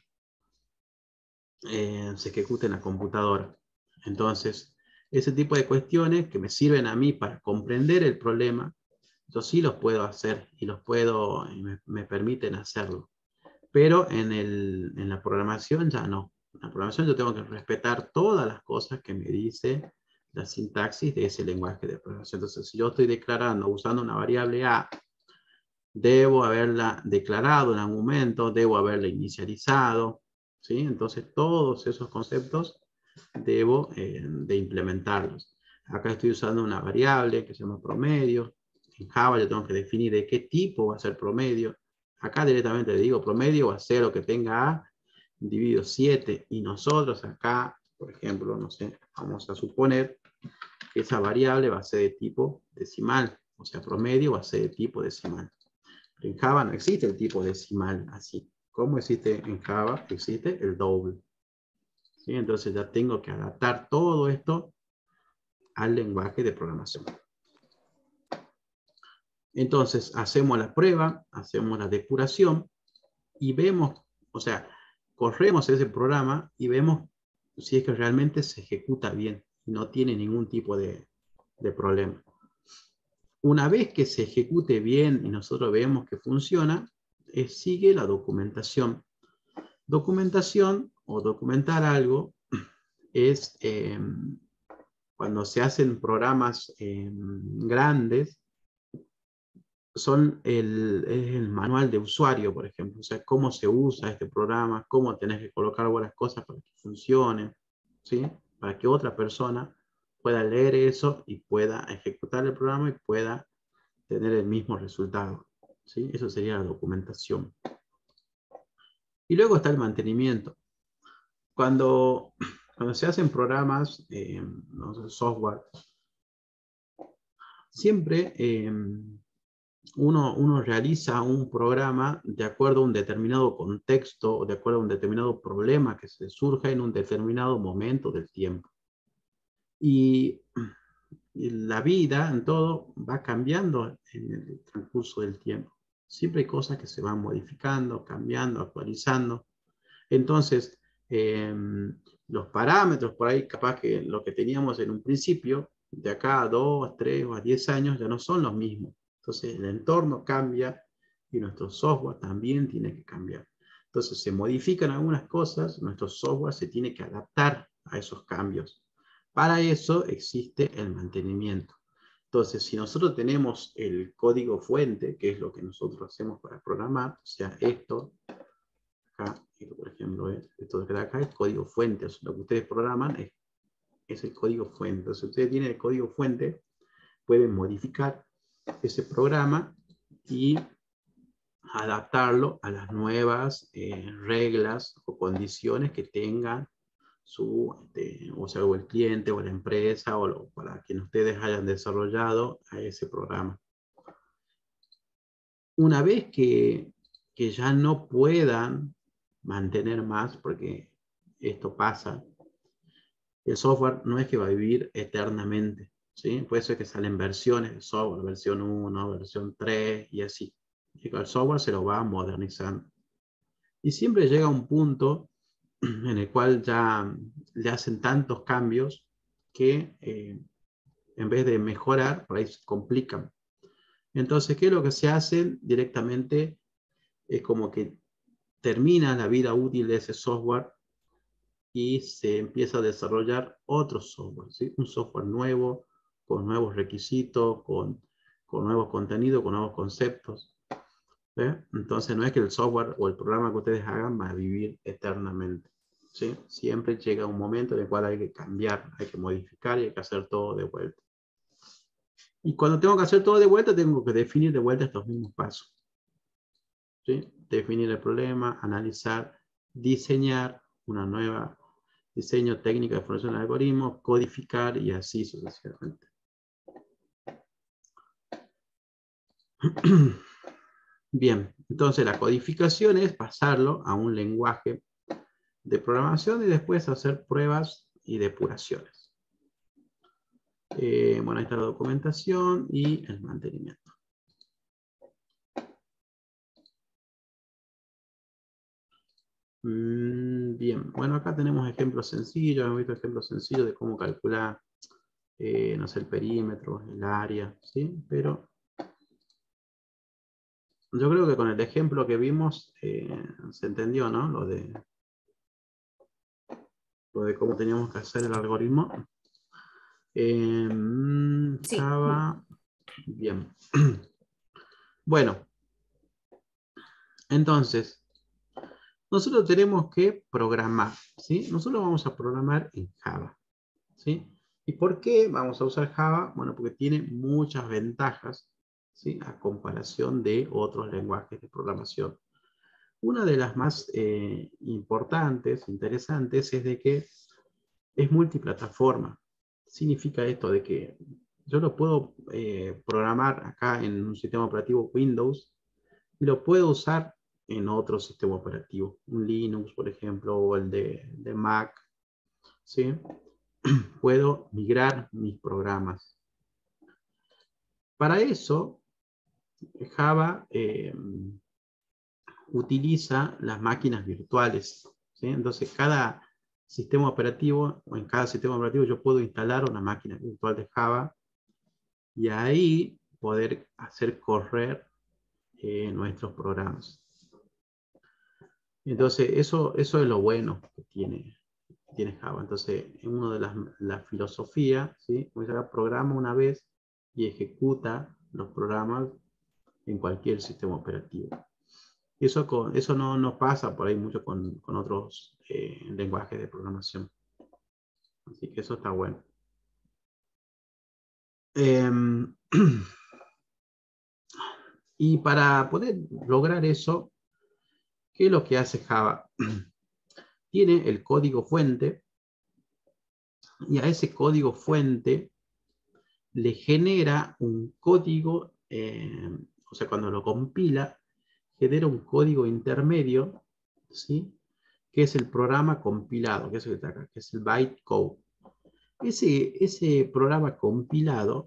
se ejecute en la computadora. Entonces, ese tipo de cuestiones que me sirven a mí para comprender el problema, yo sí los puedo hacer y me permiten hacerlo. Pero en la programación ya no. En la programación yo tengo que respetar todas las cosas que me dice la sintaxis de ese lenguaje de programación. Entonces, si yo estoy declarando usando una variable A, debo haberla declarado en algún momento, debo haberla inicializado, ¿sí? Entonces, todos esos conceptos debo de implementarlos. Acá estoy usando una variable que se llama promedio. En Java yo tengo que definir de qué tipo va a ser promedio. Acá directamente le digo promedio va a ser lo que tenga A dividido 7. Y nosotros acá, por ejemplo, no sé, vamos a suponer que esa variable va a ser de tipo decimal. O sea, promedio va a ser de tipo decimal. Pero en Java no existe el tipo decimal así. ¿Cómo existe en Java? Existe el doble. ¿Sí? Entonces ya tengo que adaptar todo esto al lenguaje de programación. Entonces hacemos la prueba, hacemos la depuración y vemos, o sea, corremos ese programa y vemos si es que realmente se ejecuta bien y no tiene ningún tipo de problema. Una vez que se ejecute bien y nosotros vemos que funciona, sigue la documentación. Documentación o documentar algo es cuando se hacen programas grandes, es el manual de usuario, por ejemplo. O sea, cómo se usa este programa, cómo tenés que colocar buenas cosas para que funcione, ¿sí? Para que otra persona pueda leer eso y pueda ejecutar el programa y pueda tener el mismo resultado, ¿sí? Eso sería la documentación. Y luego está el mantenimiento. Cuando se hacen programas, no sé, software, siempre uno realiza un programa de acuerdo a un determinado contexto o de acuerdo a un determinado problema que se surja en un determinado momento del tiempo. Y la vida en todo va cambiando en el transcurso del tiempo. Siempre hay cosas que se van modificando, cambiando, actualizando. Entonces, los parámetros por ahí, capaz que lo que teníamos en un principio, de acá a 2, 3 o a 10 años, ya no son los mismos. Entonces el entorno cambia y nuestro software también tiene que cambiar. Entonces se modifican algunas cosas, nuestro software se tiene que adaptar a esos cambios. Para eso existe el mantenimiento. Entonces, si nosotros tenemos el código fuente, que es lo que nosotros hacemos para programar, o sea, esto, acá, por ejemplo, esto que está acá es código fuente, o sea, lo que ustedes programan es el código fuente. Entonces, si ustedes tienen el código fuente, pueden modificar ese programa y adaptarlo a las nuevas reglas o condiciones que tengan o sea, o el cliente o la empresa para quien ustedes hayan desarrollado a ese programa. Una vez que ya no puedan mantener más, porque esto pasa, el software no es que va a vivir eternamente, ¿sí? Puede ser que salen versiones de software, versión 1, versión 3 y así. Y el software se lo va modernizando. Y siempre llega un punto en el cual ya le hacen tantos cambios que en vez de mejorar, por ahí se complican. Entonces, ¿qué es lo que se hace? Directamente es como que termina la vida útil de ese software y se empieza a desarrollar otro software, ¿sí? Un software nuevo, con nuevos requisitos, con nuevos contenidos, con nuevos conceptos. Entonces no es que el software o el programa que ustedes hagan va a vivir eternamente, ¿sí? Siempre llega un momento en el cual hay que cambiar, hay que modificar y hay que hacer todo de vuelta. Y cuando tengo que hacer todo de vuelta, tengo que definir de vuelta estos mismos pasos, ¿sí? Definir el problema, analizar, diseñar una nueva diseño técnico de formación de algoritmos, codificar y así sucesivamente. Bien, entonces la codificación es pasarlo a un lenguaje de programación y después hacer pruebas y depuraciones. Bueno, ahí está la documentación y el mantenimiento. Bien, bueno, acá tenemos ejemplos sencillos, hemos visto ejemplos sencillos de cómo calcular, no sé, el perímetro, el área, ¿sí? Pero yo creo que con el ejemplo que vimos se entendió, ¿no? Lo de cómo teníamos que hacer el algoritmo. Sí. Java. Bien. Bueno. Entonces, nosotros tenemos que programar, ¿sí? Nosotros vamos a programar en Java, ¿sí? ¿Y por qué vamos a usar Java? Bueno, porque tiene muchas ventajas, ¿sí? A comparación de otros lenguajes de programación. Una de las más importantes, interesantes, es de que es multiplataforma. Significa esto de que yo lo puedo programar acá en un sistema operativo Windows y lo puedo usar en otro sistema operativo, un Linux, por ejemplo, o el de Mac, ¿sí? Puedo migrar mis programas. Para eso, Java utiliza las máquinas virtuales, ¿sí? Entonces, cada sistema operativo, o en cada sistema operativo yo puedo instalar una máquina virtual de Java y ahí poder hacer correr nuestros programas. Entonces, eso es lo bueno que tiene Java. Entonces, una de las filosofías, ¿sí? Pues ya programa una vez y ejecuta los programas en cualquier sistema operativo. Eso no pasa por ahí mucho con otros lenguajes de programación. Así que eso está bueno. Y para poder lograr eso, ¿qué es lo que hace Java? Tiene el código fuente y a ese código fuente le genera un código, o sea, cuando lo compila, genera un código intermedio, ¿sí? Que es el programa compilado, que es el que está acá, que es el bytecode. Ese programa compilado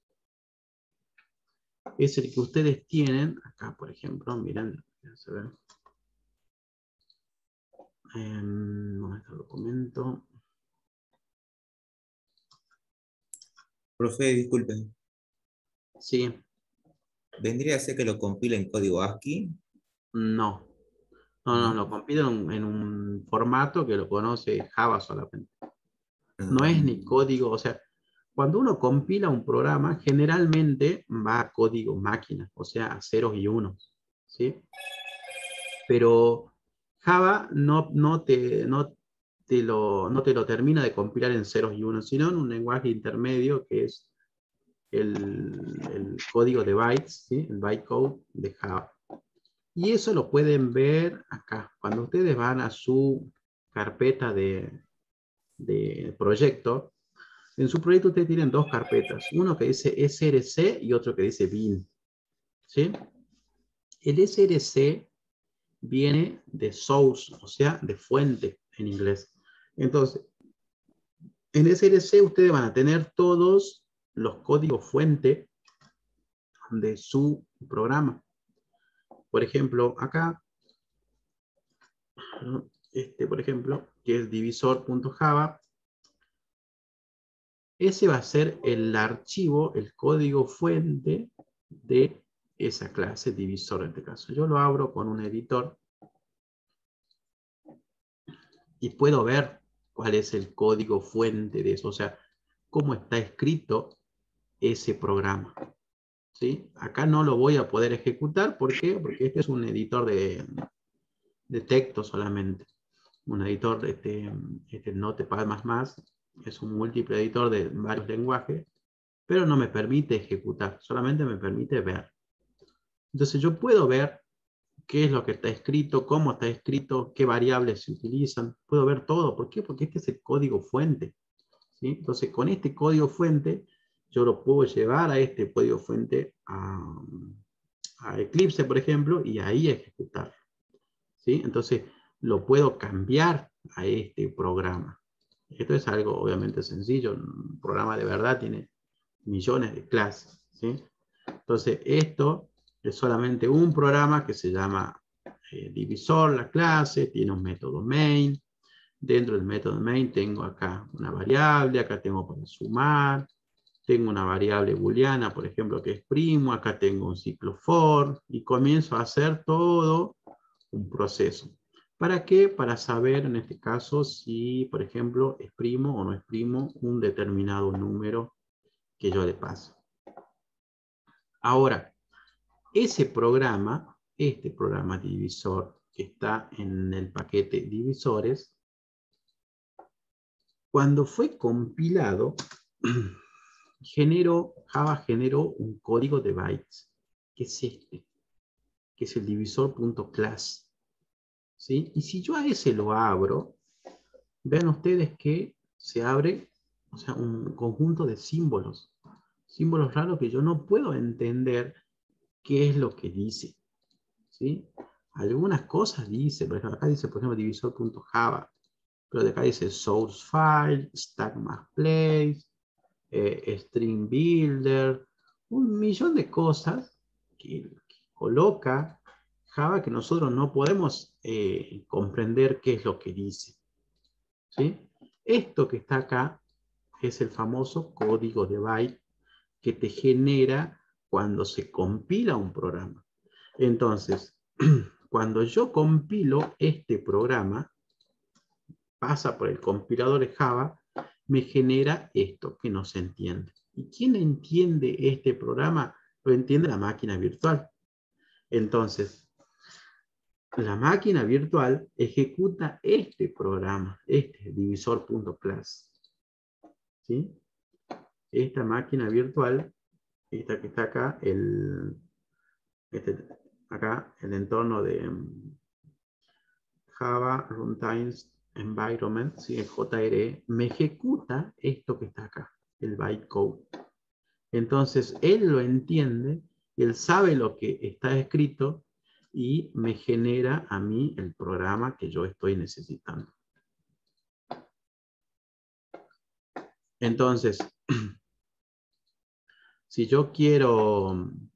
es el que ustedes tienen, acá por ejemplo, miren, se ve. ¿Dónde está el documento? Profe, disculpen. Sí. ¿Vendría a ser que lo compila en código ASCII? No, lo compila en un formato que lo conoce Java solamente. No es ni código, o sea, cuando uno compila un programa, generalmente va a código máquina, o sea, a ceros y unos, ¿sí? Pero Java no te lo termina de compilar en ceros y unos, sino en un lenguaje intermedio que es el código de bytes, ¿sí? El bytecode de Java. Y eso lo pueden ver acá. Cuando ustedes van a su carpeta de proyecto, en su proyecto ustedes tienen dos carpetas. Uno que dice src y otro que dice bin. ¿Sí? El src viene de source, o sea, de fuente en inglés. Entonces, en src ustedes van a tener todos los códigos fuente de su programa. Por ejemplo, acá, por ejemplo, que es divisor.java, ese va a ser el archivo, el código fuente de esa clase divisor en este caso. Yo lo abro con un editor y puedo ver cuál es el código fuente de eso, o sea, cómo está escrito ese programa. ¿Sí? Acá no lo voy a poder ejecutar, ¿por qué? Porque este es un editor de texto solamente. Un editor, Notepad++, es un múltiple editor de varios lenguajes, pero no me permite ejecutar, solamente me permite ver. Entonces yo puedo ver qué es lo que está escrito, cómo está escrito, qué variables se utilizan, puedo ver todo. ¿Por qué? Porque este es el código fuente. ¿Sí? Entonces con este código fuente, yo lo puedo llevar a este código fuente a Eclipse, por ejemplo, y ahí ejecutar. ¿Sí? Entonces lo puedo cambiar a este programa. Esto es algo obviamente sencillo. Un programa de verdad tiene millones de clases. ¿Sí? Entonces esto es solamente un programa que se llama divisor, la clase, tiene un método main. Dentro del método main tengo acá una variable, acá tengo para sumar, tengo una variable booleana, por ejemplo, que es primo, acá tengo un ciclo for, y comienzo a hacer todo un proceso. ¿Para qué? Para saber, en este caso, si, por ejemplo, es primo o no es primo un determinado número que yo le paso. Ahora, ese programa, este programa divisor que está en el paquete divisores, cuando fue compilado, Java generó un código de bytes, que es este, que es el divisor.class. ¿Sí? Y si yo a ese lo abro, vean ustedes que se abre, o sea, un conjunto de símbolos. Símbolos raros que yo no puedo entender qué es lo que dice. ¿Sí? Algunas cosas dice, por ejemplo, acá dice, por ejemplo, divisor.java, pero de acá dice source file, stack más place, string builder, un millón de cosas que coloca Java que nosotros no podemos comprender qué es lo que dice. ¿Sí? Esto que está acá es el famoso código de byte que te genera cuando se compila un programa. Entonces, cuando yo compilo este programa, pasa por el compilador de Java, me genera esto que no se entiende. ¿Y quién entiende este programa? Lo entiende la máquina virtual. Entonces, la máquina virtual ejecuta este programa, este divisor.class. ¿Sí? Esta máquina virtual, esta que está acá, acá el entorno de Java Runtimes Environment, ¿sí? El JRE, me ejecuta esto que está acá, el bytecode. Entonces, él lo entiende, él sabe lo que está escrito y me genera a mí el programa que yo estoy necesitando. Entonces, si yo quiero,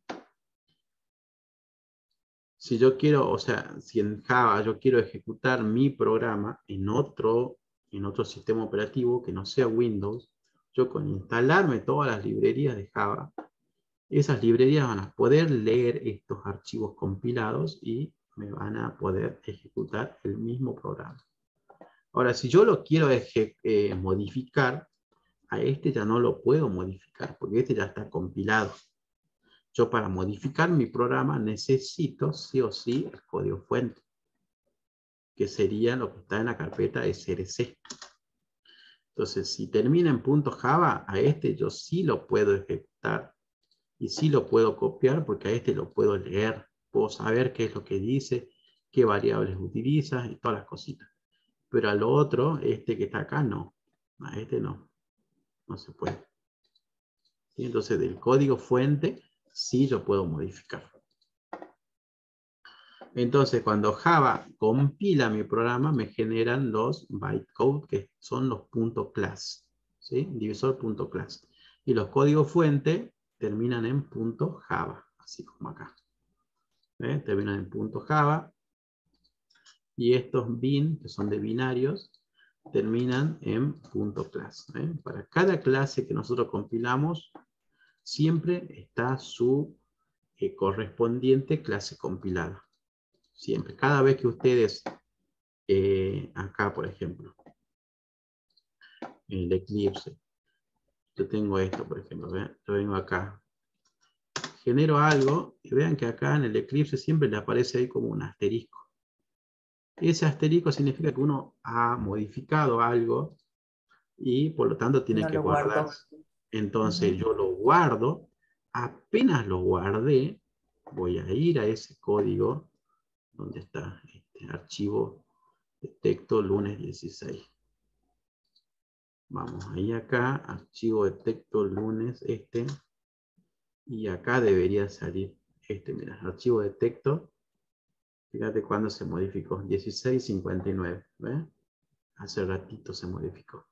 o sea, si en Java yo quiero ejecutar mi programa en otro sistema operativo que no sea Windows, yo con instalarme todas las librerías de Java, esas librerías van a poder leer estos archivos compilados y me van a poder ejecutar el mismo programa. Ahora, si yo lo quiero modificar, a este ya no lo puedo modificar, porque este ya está compilado. Yo para modificar mi programa necesito sí o sí el código fuente, que sería lo que está en la carpeta src. Entonces, si termina en .java, a este yo sí lo puedo ejecutar y sí lo puedo copiar, porque a este lo puedo leer. Puedo saber qué es lo que dice, qué variables utiliza y todas las cositas. Pero al otro, este que está acá, no. A este no. No se puede. ¿Sí? Entonces, del código fuente, sí yo puedo modificar. Entonces, cuando Java compila mi programa, me generan los bytecode, que son los .class. ¿Sí? Divisor.class. Y los códigos fuente terminan en .java, así como acá. Terminan en .java. Y estos bin, que son de binarios, terminan en .class. Para cada clase que nosotros compilamos, siempre está su correspondiente clase compilada. Siempre. Cada vez que ustedes, acá por ejemplo, en el Eclipse, yo tengo esto por ejemplo, ¿ven? Yo vengo acá, genero algo, y vean que acá en el Eclipse siempre le aparece ahí como un asterisco. Ese asterisco significa que uno ha modificado algo y por lo tanto tiene que guardar. Entonces yo lo guardo, apenas lo guardé, voy a ir a ese código donde está este archivo detecto lunes 16. Vamos ahí acá, archivo detecto lunes y acá debería salir mira, archivo detecto. Fíjate cuándo se modificó, 16:59, ¿ves? Hace ratito se modificó.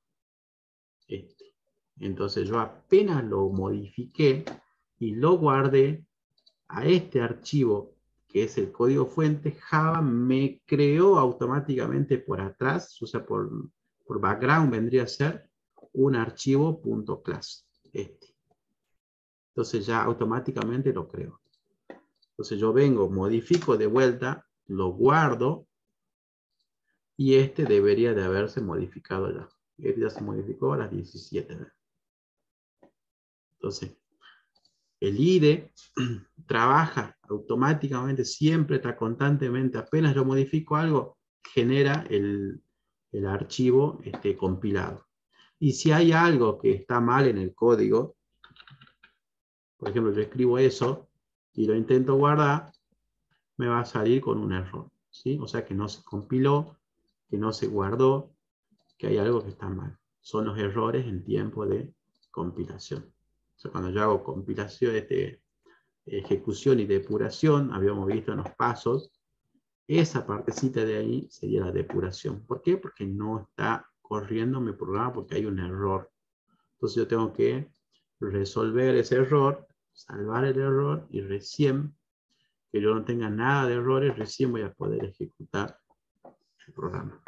Entonces yo apenas lo modifiqué y lo guardé a este archivo, que es el código fuente, Java me creó automáticamente por atrás, o sea, por background vendría a ser un archivo .class. Entonces ya automáticamente lo creo. Entonces yo vengo, modifico de vuelta, lo guardo, y debería de haberse modificado ya. Ya se modificó a las 17. Entonces, el IDE trabaja automáticamente, siempre está constantemente, apenas yo modifico algo, genera el archivo compilado. Y si hay algo que está mal en el código, por ejemplo, yo escribo eso y lo intento guardar, me va a salir con un error, ¿sí? O sea que no se compiló, que no se guardó, que hay algo que está mal. Son los errores en tiempo de compilación. O sea, cuando yo hago compilación, ejecución y depuración, habíamos visto en los pasos, esa partecita de ahí sería la depuración. ¿Por qué? Porque no está corriendo mi programa porque hay un error. Entonces yo tengo que resolver ese error, salvar el error y recién, que yo no tenga nada de errores, recién voy a poder ejecutar el programa.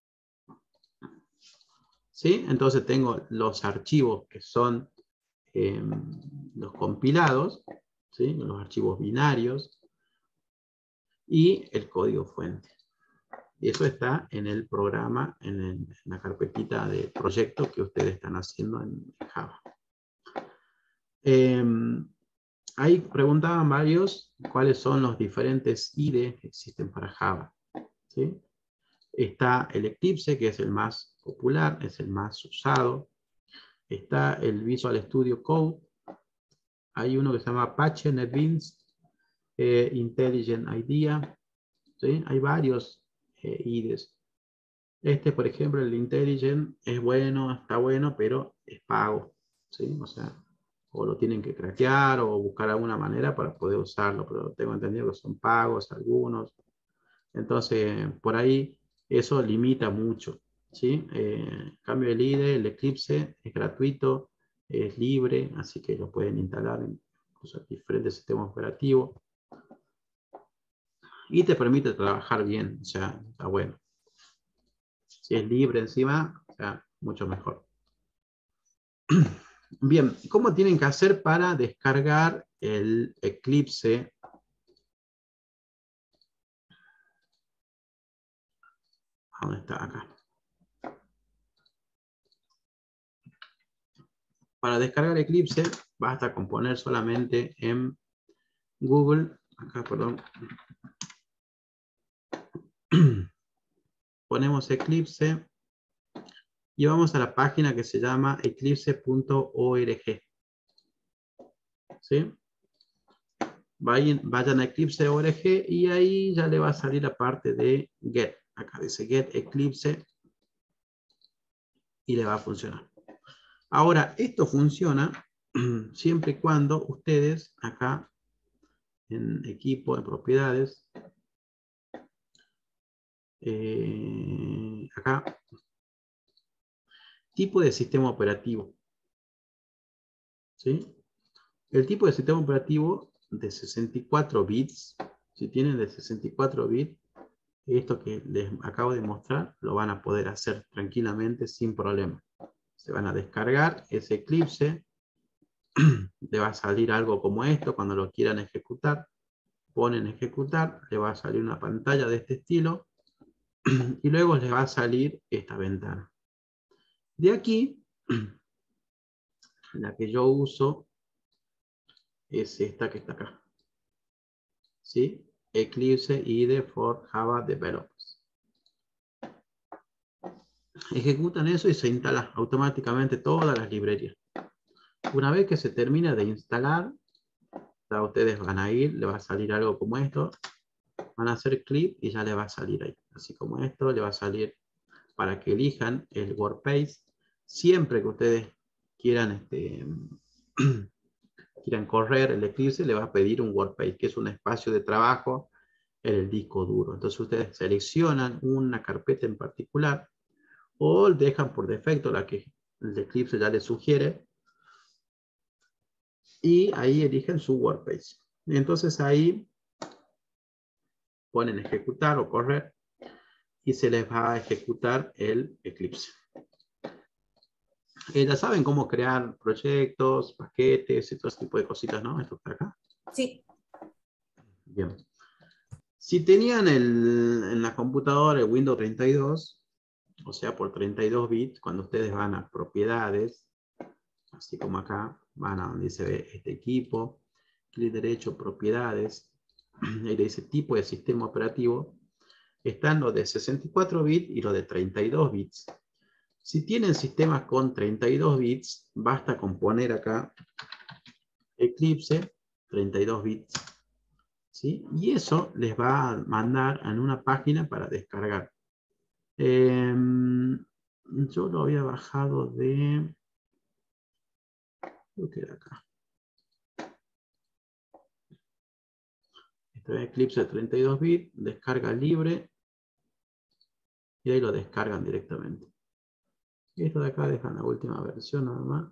¿Sí? Entonces tengo los archivos que son los compilados, ¿sí? Los archivos binarios y el código fuente. Y eso está en el programa, en la carpetita de proyecto que ustedes están haciendo en Java. Ahí preguntaban varios cuáles son los diferentes IDE que existen para Java. ¿Sí? Está el Eclipse, que es el más popular, es el más usado. Está el Visual Studio Code. Hay uno que se llama Apache NetBeans, Intelligent IDEA. ¿Sí? Hay varios IDEs. Por ejemplo, el Intelligent es bueno, está bueno, pero es pago. ¿Sí? O sea, o lo tienen que craquear o buscar alguna manera para poder usarlo, pero tengo entendido que son pagos algunos. Entonces, por ahí eso limita mucho. ¿Sí? En cambio, el IDE, el Eclipse, es gratuito, es libre, así que lo pueden instalar en diferentes sistemas operativos. Y te permite trabajar bien, o sea, está bueno. Si es libre encima, o sea, mucho mejor. Bien, ¿cómo tienen que hacer para descargar el Eclipse? ¿Dónde está? Acá. Para descargar Eclipse, basta con poner solamente en Google, acá, perdón. Ponemos Eclipse y vamos a la página que se llama eclipse.org. ¿Sí? Vayan a Eclipse.org y ahí ya le va a salir la parte de Get. Acá dice Get Eclipse y le va a funcionar. Ahora, esto funciona siempre y cuando ustedes acá en equipo, en propiedades, acá, tipo de sistema operativo. ¿Sí? El tipo de sistema operativo de 64 bits, si tienen de 64 bits, esto que les acabo de mostrar, lo van a poder hacer tranquilamente sin problema. Se van a descargar ese Eclipse, le va a salir algo como esto cuando lo quieran ejecutar. Ponen ejecutar, le va a salir una pantalla de este estilo y luego les va a salir esta ventana. De aquí, la que yo uso es esta que está acá. ¿Sí? Eclipse IDE for Java Developers. Ejecutan eso y se instala automáticamente todas las librerías. Una vez que se termina de instalar, ya ustedes van a ir, le va a salir algo como esto. Van a hacer clic y ya le va a salir ahí. Así como esto, le va a salir para que elijan el workspace. Siempre que ustedes quieran, quieran correr el Eclipse, le va a pedir un workspace, que es un espacio de trabajo en el disco duro. Entonces ustedes seleccionan una carpeta en particular o dejan por defecto la que el Eclipse ya les sugiere y ahí eligen su workspace. Entonces ahí ponen ejecutar o correr y se les va a ejecutar el Eclipse. Ya saben cómo crear proyectos, paquetes y todo ese tipo de cositas, ¿no? Esto está acá. Sí. Bien. Si tenían en la computadora el Windows 32, o sea, por 32 bits, cuando ustedes van a propiedades, así como acá, van a donde dice este equipo, clic derecho, propiedades, y le dice tipo de sistema operativo, están los de 64 bits y los de 32 bits. Si tienen sistemas con 32 bits, basta con poner acá Eclipse 32 bits. ¿Sí? Y eso les va a mandar en una página para descargar. Yo lo había bajado de... Creo que era acá. Este es Eclipse 32 bits, descarga libre. Y ahí lo descargan directamente. Esto de acá dejan la última versión nada más.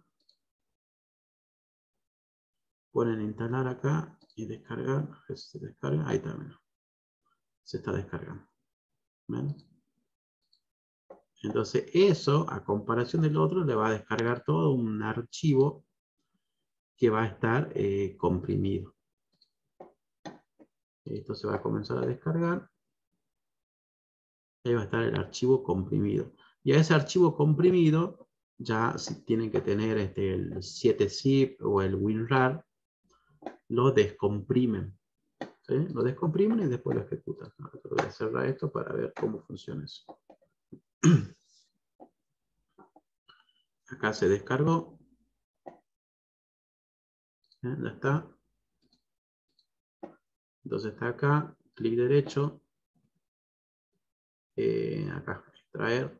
Ponen instalar acá y descargar. A ver si se descarga. Ahí también. Se está descargando. ¿Ven? Entonces eso, a comparación del otro, le va a descargar todo un archivo que va a estar comprimido. Esto se va a comenzar a descargar. Ahí va a estar el archivo comprimido. Y a ese archivo comprimido, ya si tienen que tener el 7-zip o el WinRAR, lo descomprimen. ¿Sí? Lo descomprimen y después lo ejecutan. Ahora voy a cerrar esto para ver cómo funciona eso. Acá se descargó. Ya está. Entonces está acá, clic derecho. Acá, extraer.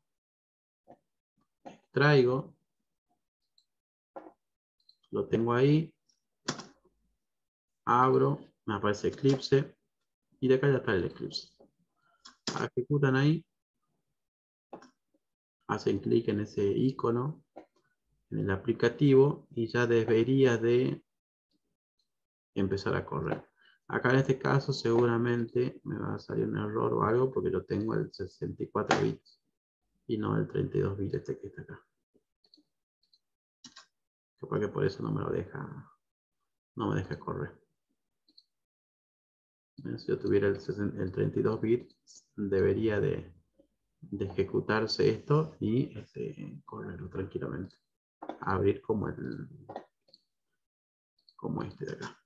Extraigo. Lo tengo ahí. Abro. Me aparece Eclipse. Y de acá ya está el Eclipse. Ejecutan ahí. Hacen clic en ese icono. En el aplicativo. Y ya debería de empezar a correr. Acá en este caso seguramente me va a salir un error o algo porque yo tengo el 64 bits y no el 32 bits este que está acá. Capaz que por eso no me deja correr. Si yo tuviera el 32 bits, debería de ejecutarse esto y correrlo tranquilamente. Abrir como este de acá.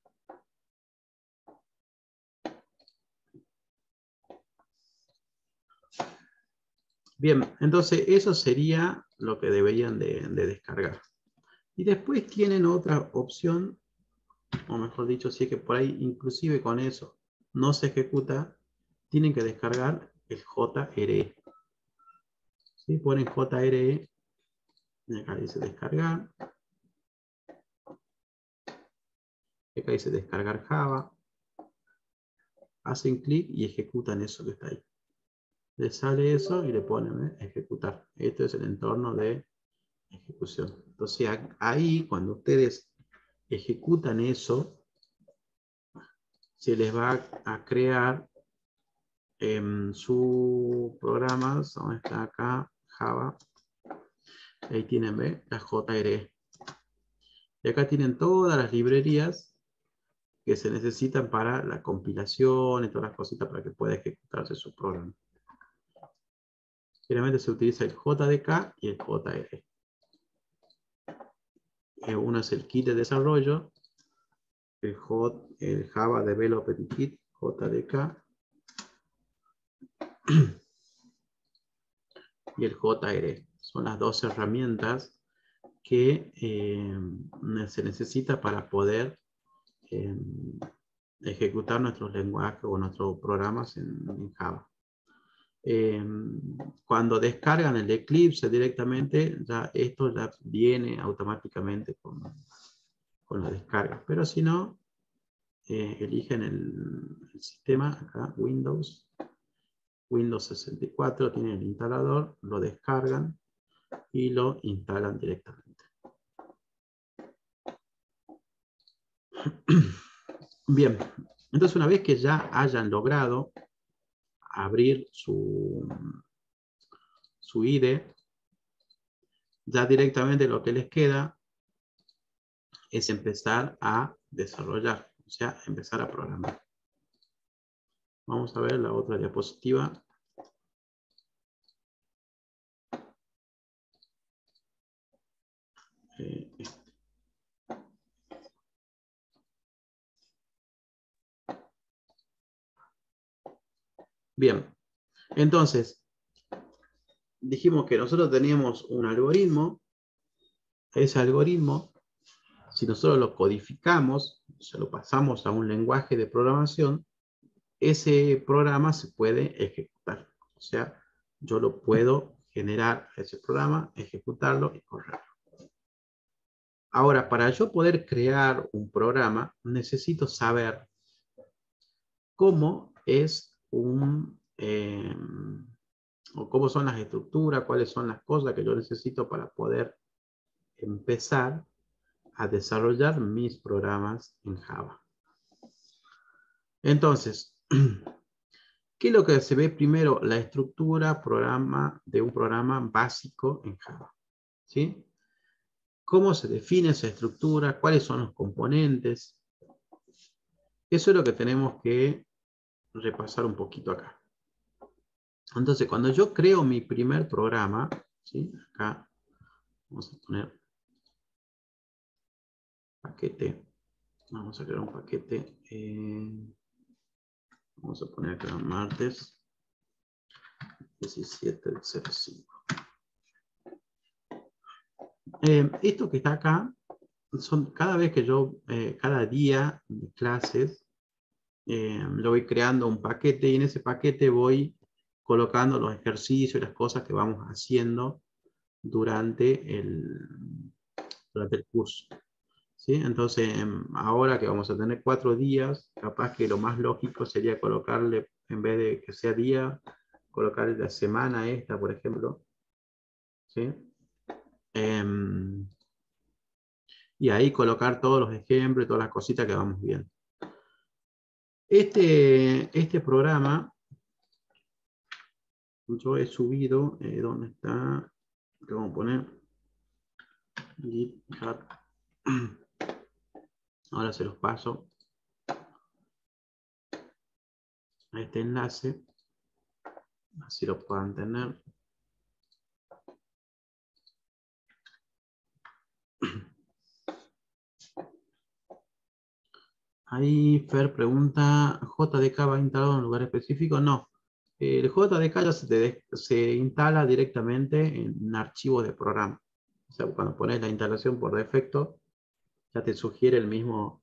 Bien, entonces eso sería lo que deberían de descargar. Y después tienen otra opción, o mejor dicho, si es que por ahí inclusive con eso no se ejecuta, tienen que descargar el JRE. ¿Sí? Ponen JRE, y acá dice descargar. Acá dice descargar Java. Hacen clic y ejecutan eso que está ahí. Les sale eso y le ponen ejecutar. Este es el entorno de ejecución. Entonces ahí cuando ustedes ejecutan eso, se les va a crear su programa, donde está acá, Java. Ahí tienen, ¿ve? La JRE. Y acá tienen todas las librerías que se necesitan para la compilación y todas las cositas para que pueda ejecutarse su programa. Generalmente se utiliza el JDK y el JRE. Uno es el kit de desarrollo, el Java Development Kit, JDK, y el JRE. Son las dos herramientas que se necesita para poder ejecutar nuestros lenguajes o nuestros programas en Java. Cuando descargan el Eclipse directamente, ya esto ya viene automáticamente con la descarga. Pero si no, eligen el sistema, acá Windows 64, tienen el instalador, lo descargan y lo instalan directamente. Bien, entonces una vez que ya hayan logrado abrir su IDE, ya directamente lo que les queda es empezar a desarrollar, o sea, empezar a programar. Vamos a ver la otra diapositiva. Bien, entonces, dijimos que nosotros teníamos un algoritmo. Ese algoritmo, si nosotros lo codificamos, se lo pasamos a un lenguaje de programación, ese programa se puede ejecutar. O sea, yo lo puedo generar ese programa, ejecutarlo y correrlo. Ahora, para yo poder crear un programa, necesito saber cómo es o cómo son las estructuras, cuáles son las cosas que yo necesito para poder empezar a desarrollar mis programas en Java. Entonces, ¿qué es lo que se ve primero? La estructura de un programa básico en Java. ¿Sí? ¿Cómo se define esa estructura? ¿Cuáles son los componentes? Eso es lo que tenemos que repasar un poquito acá. Entonces, cuando yo creo mi primer programa, ¿sí? Acá vamos a poner paquete. Vamos a crear un paquete. Vamos a poner acá martes 17 del 05. Esto que está acá, son cada vez que yo, cada día de clases, lo voy creando un paquete y en ese paquete voy colocando los ejercicios y las cosas que vamos haciendo durante el curso. ¿Sí? Entonces, ahora que vamos a tener 4 días, capaz que lo más lógico sería colocarle, en vez de que sea día, colocarle la semana esta, por ejemplo. ¿Sí? Y ahí colocar todos los ejemplos y todas las cositas que vamos viendo. Este programa, yo he subido, ¿dónde está? Vamos a poner GitHub Ahora se los paso a este enlace, así lo puedan tener. Ahí Fer pregunta, ¿JDK va instalado en un lugar específico? No. El JDK ya se instala directamente en archivos de programa. O sea, cuando pones la instalación por defecto, ya te sugiere el mismo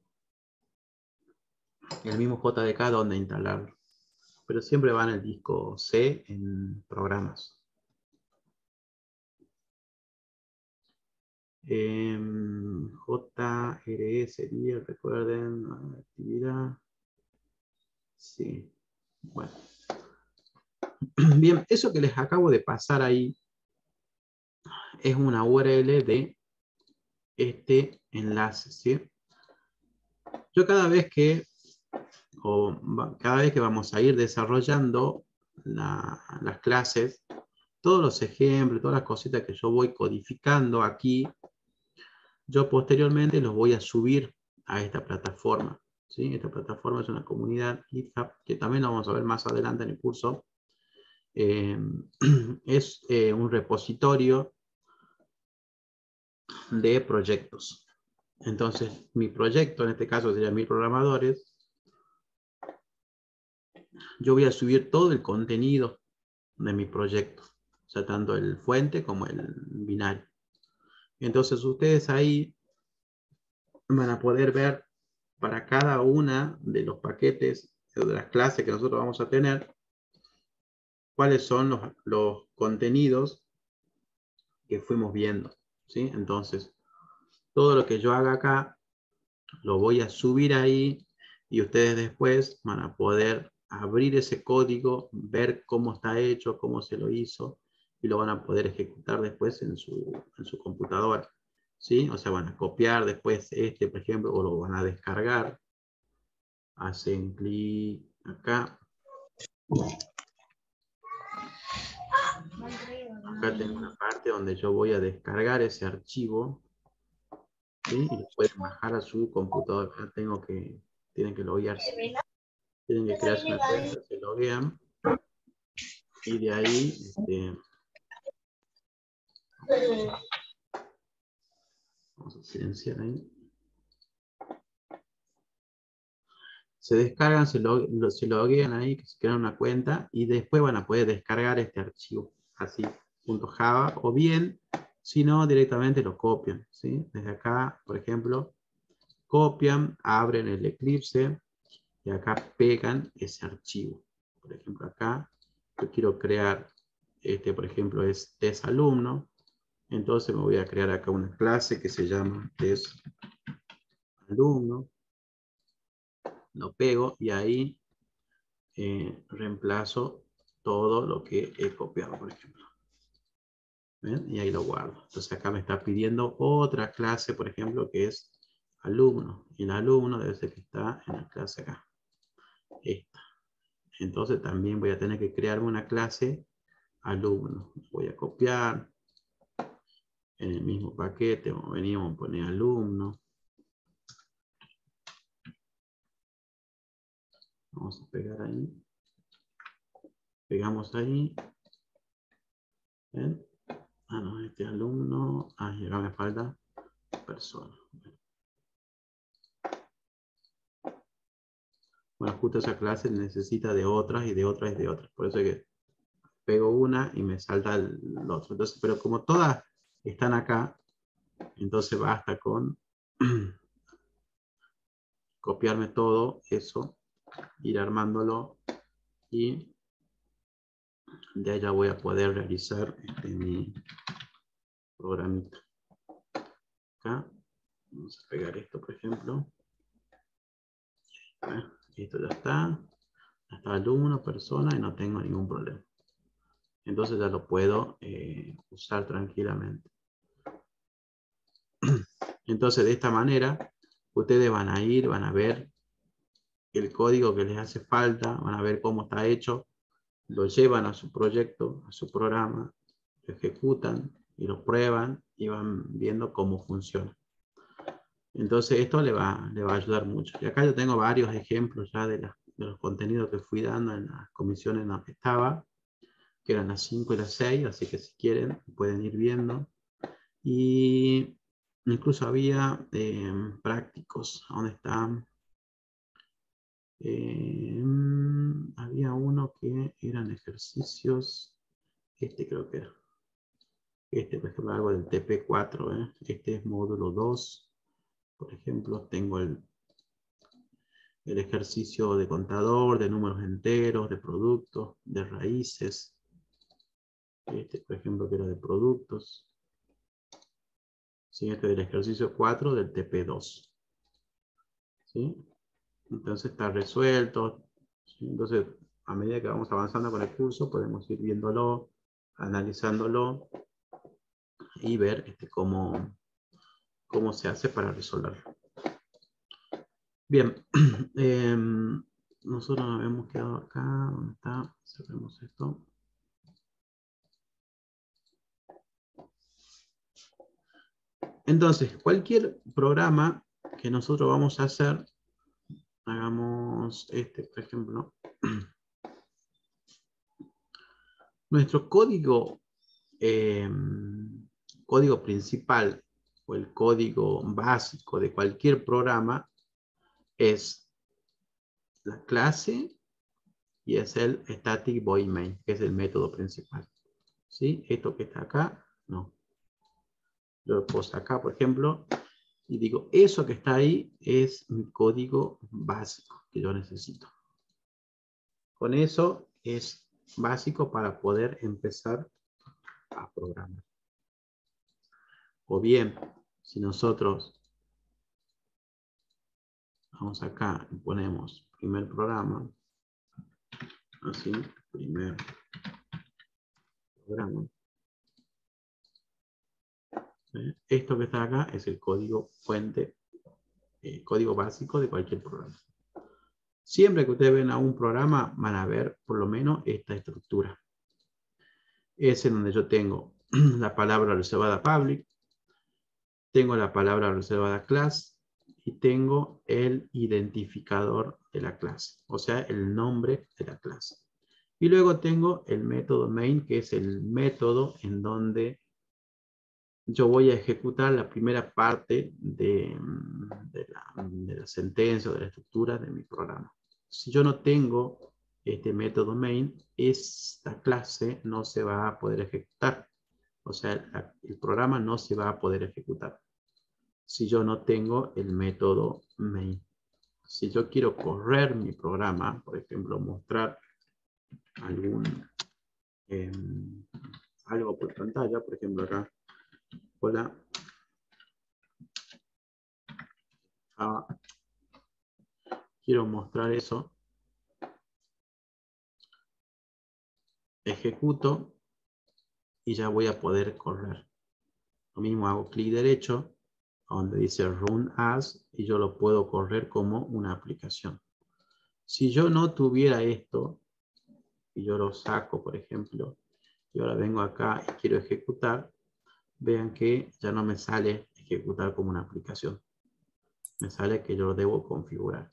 JDK donde instalarlo. Pero siempre va en el disco C en programas. JRE sería, recuerden, actividad. Sí. Bueno. Bien, eso que les acabo de pasar ahí es una URL de este enlace, ¿sí? Yo cada vez que vamos a ir desarrollando las clases, todos los ejemplos, todas las cositas que yo voy codificando aquí, yo posteriormente los voy a subir a esta plataforma, ¿sí? Esta plataforma es una comunidad GitHub, que también lo vamos a ver más adelante en el curso. Es un repositorio de proyectos. Entonces, mi proyecto, en este caso sería 1000 programadores, yo voy a subir todo el contenido de mi proyecto, o sea, tanto el fuente como el binario. Entonces, ustedes ahí van a poder ver para cada una de los paquetes de las clases que nosotros vamos a tener, cuáles son los contenidos que fuimos viendo, ¿sí? Entonces, todo lo que yo haga acá, lo voy a subir ahí y ustedes después van a poder abrir ese código, ver cómo está hecho, cómo se lo hizo, y lo van a poder ejecutar después en su computadora, ¿sí? O sea, van a copiar después este, por ejemplo, o lo van a descargar. Hacen clic acá. Acá tengo una parte donde yo voy a descargar ese archivo, ¿sí? Y lo pueden bajar a su computadora. Acá tienen que loguearse. Tienen que crearse una cuenta, se loguean. Y de ahí, vamos a silenciar ahí. Se descargan, se loguean ahí, que se crean una cuenta, y después van a poder descargar este archivo, así, .java, o bien, si no, directamente lo copian, ¿sí? Desde acá, por ejemplo, copian, abren el Eclipse, y acá pegan ese archivo. Por ejemplo, acá, yo quiero crear, por ejemplo, es alumno, entonces me voy a crear acá una clase que se llama alumno, lo pego, y ahí reemplazo todo lo que he copiado, por ejemplo. ¿Ven? Y ahí lo guardo. Entonces acá me está pidiendo otra clase, por ejemplo, que es alumno. Y el alumno debe ser que está en la clase acá. Esta. Entonces también voy a tener que crearme una clase alumno. Voy a copiar en el mismo paquete. Venimos a poner alumno. Vamos a pegar ahí. Pegamos ahí. ¿Ven? Ah, no, este alumno. Ah, y acá me falta persona. Bueno, justo esa clase necesita de otras y de otras y de otras. Por eso es que pego una y me salta el otro. Entonces, pero como todas están acá, entonces basta con copiarme todo eso, ir armándolo, y de allá voy a poder realizar mi programita. Acá vamos a pegar esto, por ejemplo. Esto ya está alumno, persona, y no tengo ningún problema. Entonces ya lo puedo usar tranquilamente. Entonces de esta manera ustedes van a ir, van a ver el código que les hace falta, van a ver cómo está hecho, lo llevan a su proyecto, a su programa, lo ejecutan y lo prueban y van viendo cómo funciona. Entonces esto le va a ayudar mucho. Y acá yo tengo varios ejemplos ya de los contenidos que fui dando en las comisiones en las que estaba, que eran las 5 y las 6, así que si quieren pueden ir viendo. Y incluso había prácticos. ¿Dónde están? Había uno que eran ejercicios. Este creo que era. Este, por ejemplo, algo del TP4. Este es módulo 2. Por ejemplo, tengo el ejercicio de contador, de números enteros, de productos, de raíces. Este, por ejemplo, que era de productos. Sí, este del ejercicio 4 del TP2. ¿Sí? Entonces está resuelto. ¿Sí? Entonces, a medida que vamos avanzando con el curso, podemos ir viéndolo, analizándolo y ver cómo se hace para resolverlo. Bien, nosotros nos hemos quedado acá. ¿Dónde está? Cerremos esto. Entonces, cualquier programa que nosotros vamos a hacer, hagamos este, por ejemplo, nuestro código principal o el código básico de cualquier programa es la clase y es el static void main, que es el método principal. ¿Sí? Esto que está acá, no. Yo lo puse acá, por ejemplo, y digo, eso que está ahí es mi código básico que yo necesito. Con eso es básico para poder empezar a programar. O bien, si nosotros vamos acá y ponemos primer programa, así, primer programa. Esto que está acá es el código fuente, código básico de cualquier programa. Siempre que ustedes ven a un programa, van a ver por lo menos esta estructura. Es en donde yo tengo la palabra reservada public, tengo la palabra reservada class y tengo el identificador de la clase, o sea, el nombre de la clase. Y luego tengo el método main, que es el método en donde yo voy a ejecutar la primera parte de la sentencia o de la estructura de mi programa. Si yo no tengo este método main, esta clase no se va a poder ejecutar. O sea, el programa no se va a poder ejecutar si yo no tengo el método main. Si yo quiero correr mi programa, por ejemplo, mostrar algo por pantalla, por ejemplo acá, hola, quiero mostrar eso, ejecuto y ya voy a poder correr. Lo mismo hago clic derecho, donde dice Run As, y yo lo puedo correr como una aplicación. Si yo no tuviera esto, y yo lo saco, por ejemplo, y ahora vengo acá y quiero ejecutar, vean que ya no me sale ejecutar como una aplicación. Me sale que yo lo debo configurar.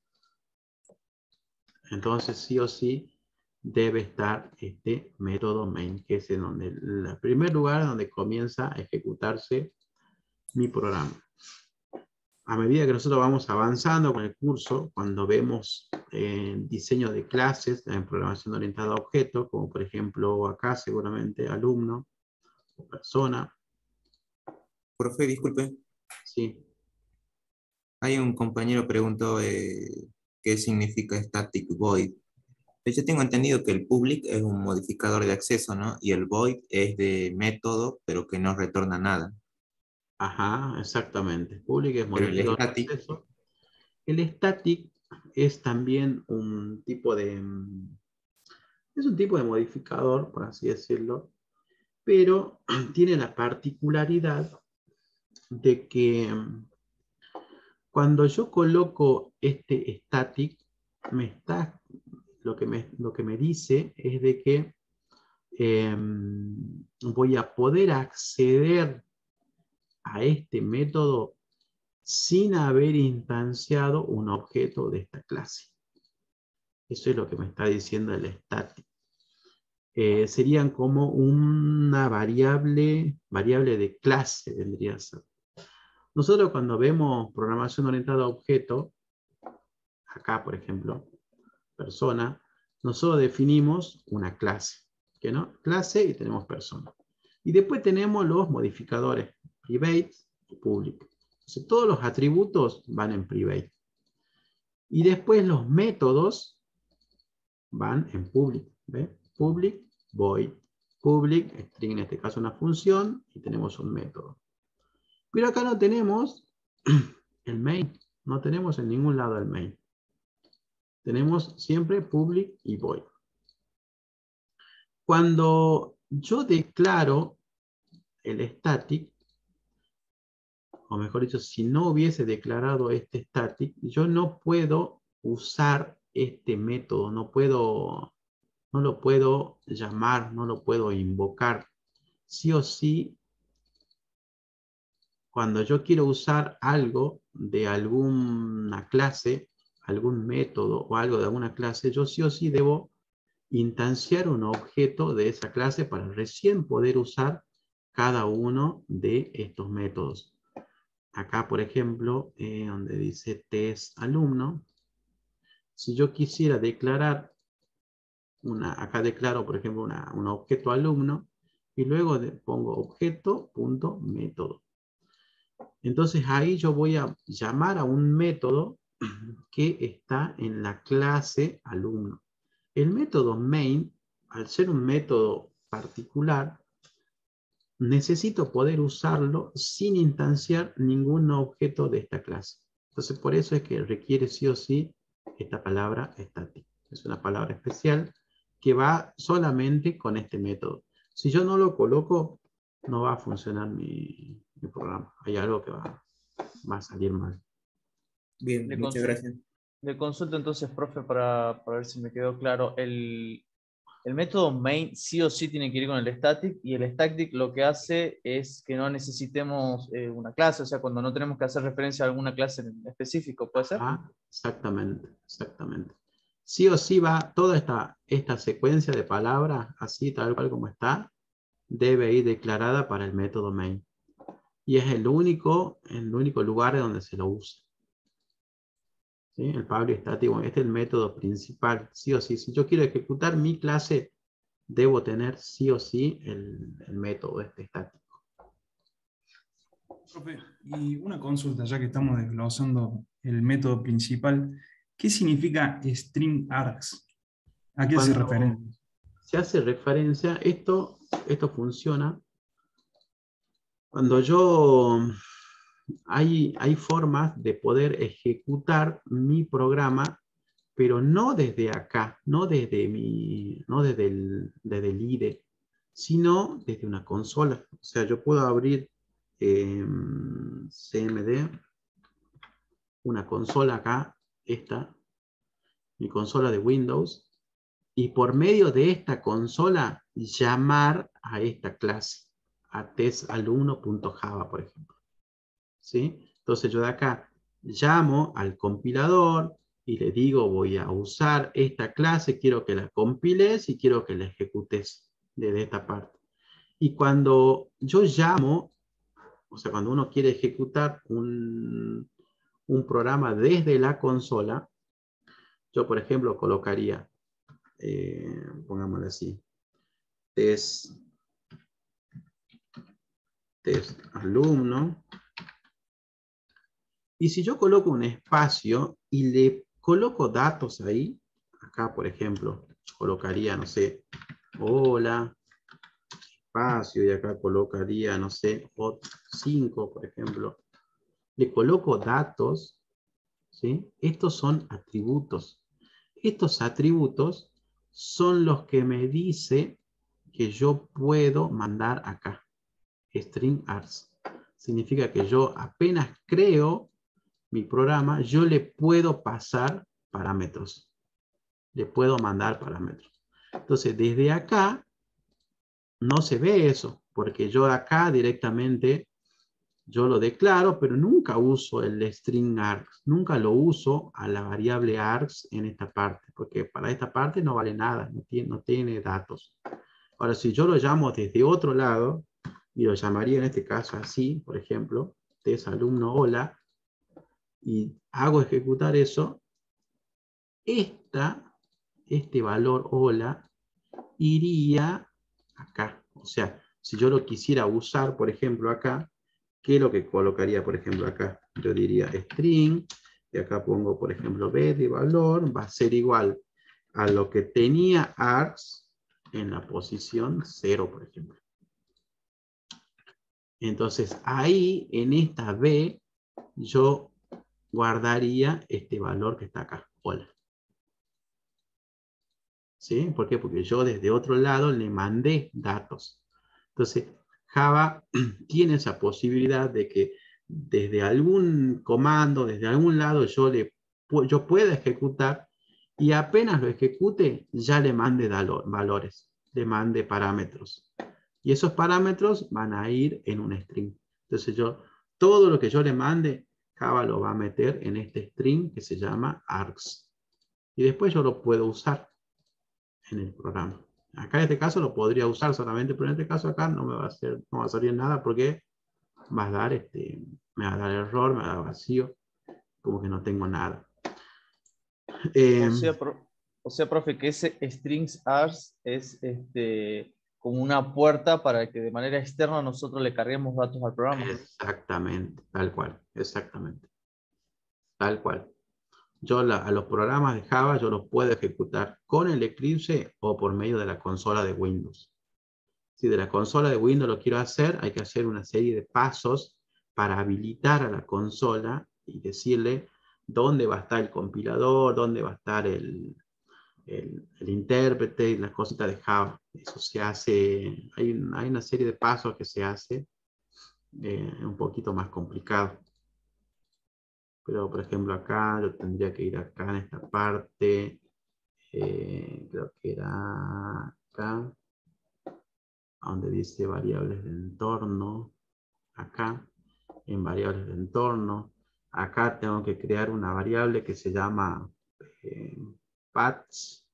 Entonces, sí o sí, debe estar este método main, que es en donde, el primer lugar donde comienza a ejecutarse mi programa. A medida que nosotros vamos avanzando con el curso, cuando vemos diseño de clases en programación orientada a objetos, como por ejemplo acá seguramente alumno o persona. Profe, disculpe. Sí. Hay un compañero preguntó qué significa static void. Yo tengo entendido que el public es un modificador de acceso, ¿no? Y el void es de método, pero que no retorna nada. Ajá, exactamente. Public es Pero el modificador de static, acceso. El static es también un tipo de... Es un tipo de modificador, por así decirlo, pero tiene la particularidad de que cuando yo coloco este static, lo que me dice es de que voy a poder acceder a este método sin haber instanciado un objeto de esta clase. Eso es lo que me está diciendo el static. Serían como una variable de clase, vendría a ser. Nosotros cuando vemos programación orientada a objeto, acá por ejemplo, persona, nosotros definimos una clase, ¿qué no? Clase y tenemos persona. Y después tenemos los modificadores, private y public. Entonces, todos los atributos van en private. Y después los métodos van en public. ¿Ve? Public, void. Public, string en este caso una función, y tenemos un método. Pero acá no tenemos el main. No tenemos en ningún lado el main. Tenemos siempre public y void. Cuando yo declaro el static, o mejor dicho, si no hubiese declarado este static, yo no puedo usar este método, no lo puedo llamar, no lo puedo invocar. Sí o sí, cuando yo quiero usar algo de alguna clase, algún método o algo de alguna clase, yo sí o sí debo instanciar un objeto de esa clase para recién poder usar cada uno de estos métodos. Acá, por ejemplo, donde dice test alumno, si yo quisiera declarar acá declaro, por ejemplo, un objeto alumno, y luego pongo objeto.método. Entonces ahí yo voy a llamar a un método que está en la clase alumno. El método main, al ser un método particular, necesito poder usarlo sin instanciar ningún objeto de esta clase. Entonces por eso es que requiere sí o sí esta palabra static. Es una palabra especial que va solamente con este método. Si yo no lo coloco, no va a funcionar mi programa. Hay algo que va a salir mal. Bien, muchas gracias. Le consulto entonces, profe, para ver si me quedó claro. El método main sí o sí tiene que ir con el static, y el static lo que hace es que no necesitemos una clase, o sea, cuando no tenemos que hacer referencia a alguna clase en específico, ¿puede ser? Ah, exactamente, exactamente. Sí o sí va toda esta secuencia de palabras, así tal cual como está, debe ir declarada para el método main. Y es el único lugar donde se lo usa. ¿Sí? El public static, bueno, este es el método principal, sí o sí. Si yo quiero ejecutar mi clase, debo tener sí o sí el método estático. Profe, y una consulta, ya que estamos desglosando el método principal, ¿qué significa string args? ¿A qué hace referencia? Se hace referencia, esto funciona cuando yo... Hay formas de poder ejecutar mi programa, pero no desde acá, no desde el IDE, sino desde una consola. O sea, yo puedo abrir CMD, una consola acá, mi consola de Windows, y por medio de esta consola llamar a esta clase, a testalumno.java, por ejemplo. ¿Sí? Entonces yo de acá llamo al compilador y le digo, voy a usar esta clase, quiero que la compiles y quiero que la ejecutes desde esta parte. Y cuando yo llamo, o sea, cuando uno quiere ejecutar un programa desde la consola, yo por ejemplo colocaría, pongámoslo así, test alumno. Y si yo coloco un espacio y le coloco datos ahí, acá por ejemplo, colocaría, no sé, hola, espacio, y acá colocaría, no sé, 5, por ejemplo. Le coloco datos, ¿sí? Estos son atributos. Estos atributos son los que me dice que yo puedo mandar acá. String args. Significa que yo apenas creo mi programa, yo le puedo pasar parámetros. Le puedo mandar parámetros. Entonces, desde acá, no se ve eso, porque yo acá directamente yo lo declaro, pero nunca uso el string args, nunca lo uso a la variable args en esta parte, porque para esta parte no vale nada, no tiene datos. Ahora, si yo lo llamo desde otro lado, y lo llamaría en este caso así, por ejemplo, alumno hola, y hago ejecutar eso, este valor hola iría acá. O sea, si yo lo quisiera usar, por ejemplo, acá, ¿qué es lo que colocaría, por ejemplo, acá? Yo diría string, y acá pongo, por ejemplo, b de valor, va a ser igual a lo que tenía args en la posición 0, por ejemplo. Entonces, ahí, en esta b, yo guardaría este valor que está acá, hola. ¿Sí? ¿Por qué? Porque yo desde otro lado le mandé datos. Entonces, Java tiene esa posibilidad de que desde algún comando, desde algún lado, yo pueda ejecutar y apenas lo ejecute, ya le mande valores, le mande parámetros. Y esos parámetros van a ir en un string. Entonces, todo lo que yo le mande, Java lo va a meter en este string que se llama args. Y después yo lo puedo usar en el programa. Acá en este caso lo podría usar solamente, pero en este caso acá no va a salir nada porque va a dar me va a dar error, me va a dar vacío, como que no tengo nada. O sea, profe, que ese strings args es como una puerta para que de manera externa nosotros le carguemos datos al programa. Exactamente, tal cual, exactamente. Tal cual. Yo a los programas de Java yo los puedo ejecutar con el Eclipse o por medio de la consola de Windows. Si de la consola de Windows lo quiero hacer, hay que hacer una serie de pasos para habilitar a la consola y decirle dónde va a estar el compilador, dónde va a estar el intérprete y las cositas de Java. Eso se hace, hay una serie de pasos que se hace un poquito más complicado. Pero, por ejemplo, acá yo tendría que ir acá en esta parte. Creo que era acá. Donde dice variables de entorno. Acá. En variables de entorno. Acá tengo que crear una variable que se llama paths.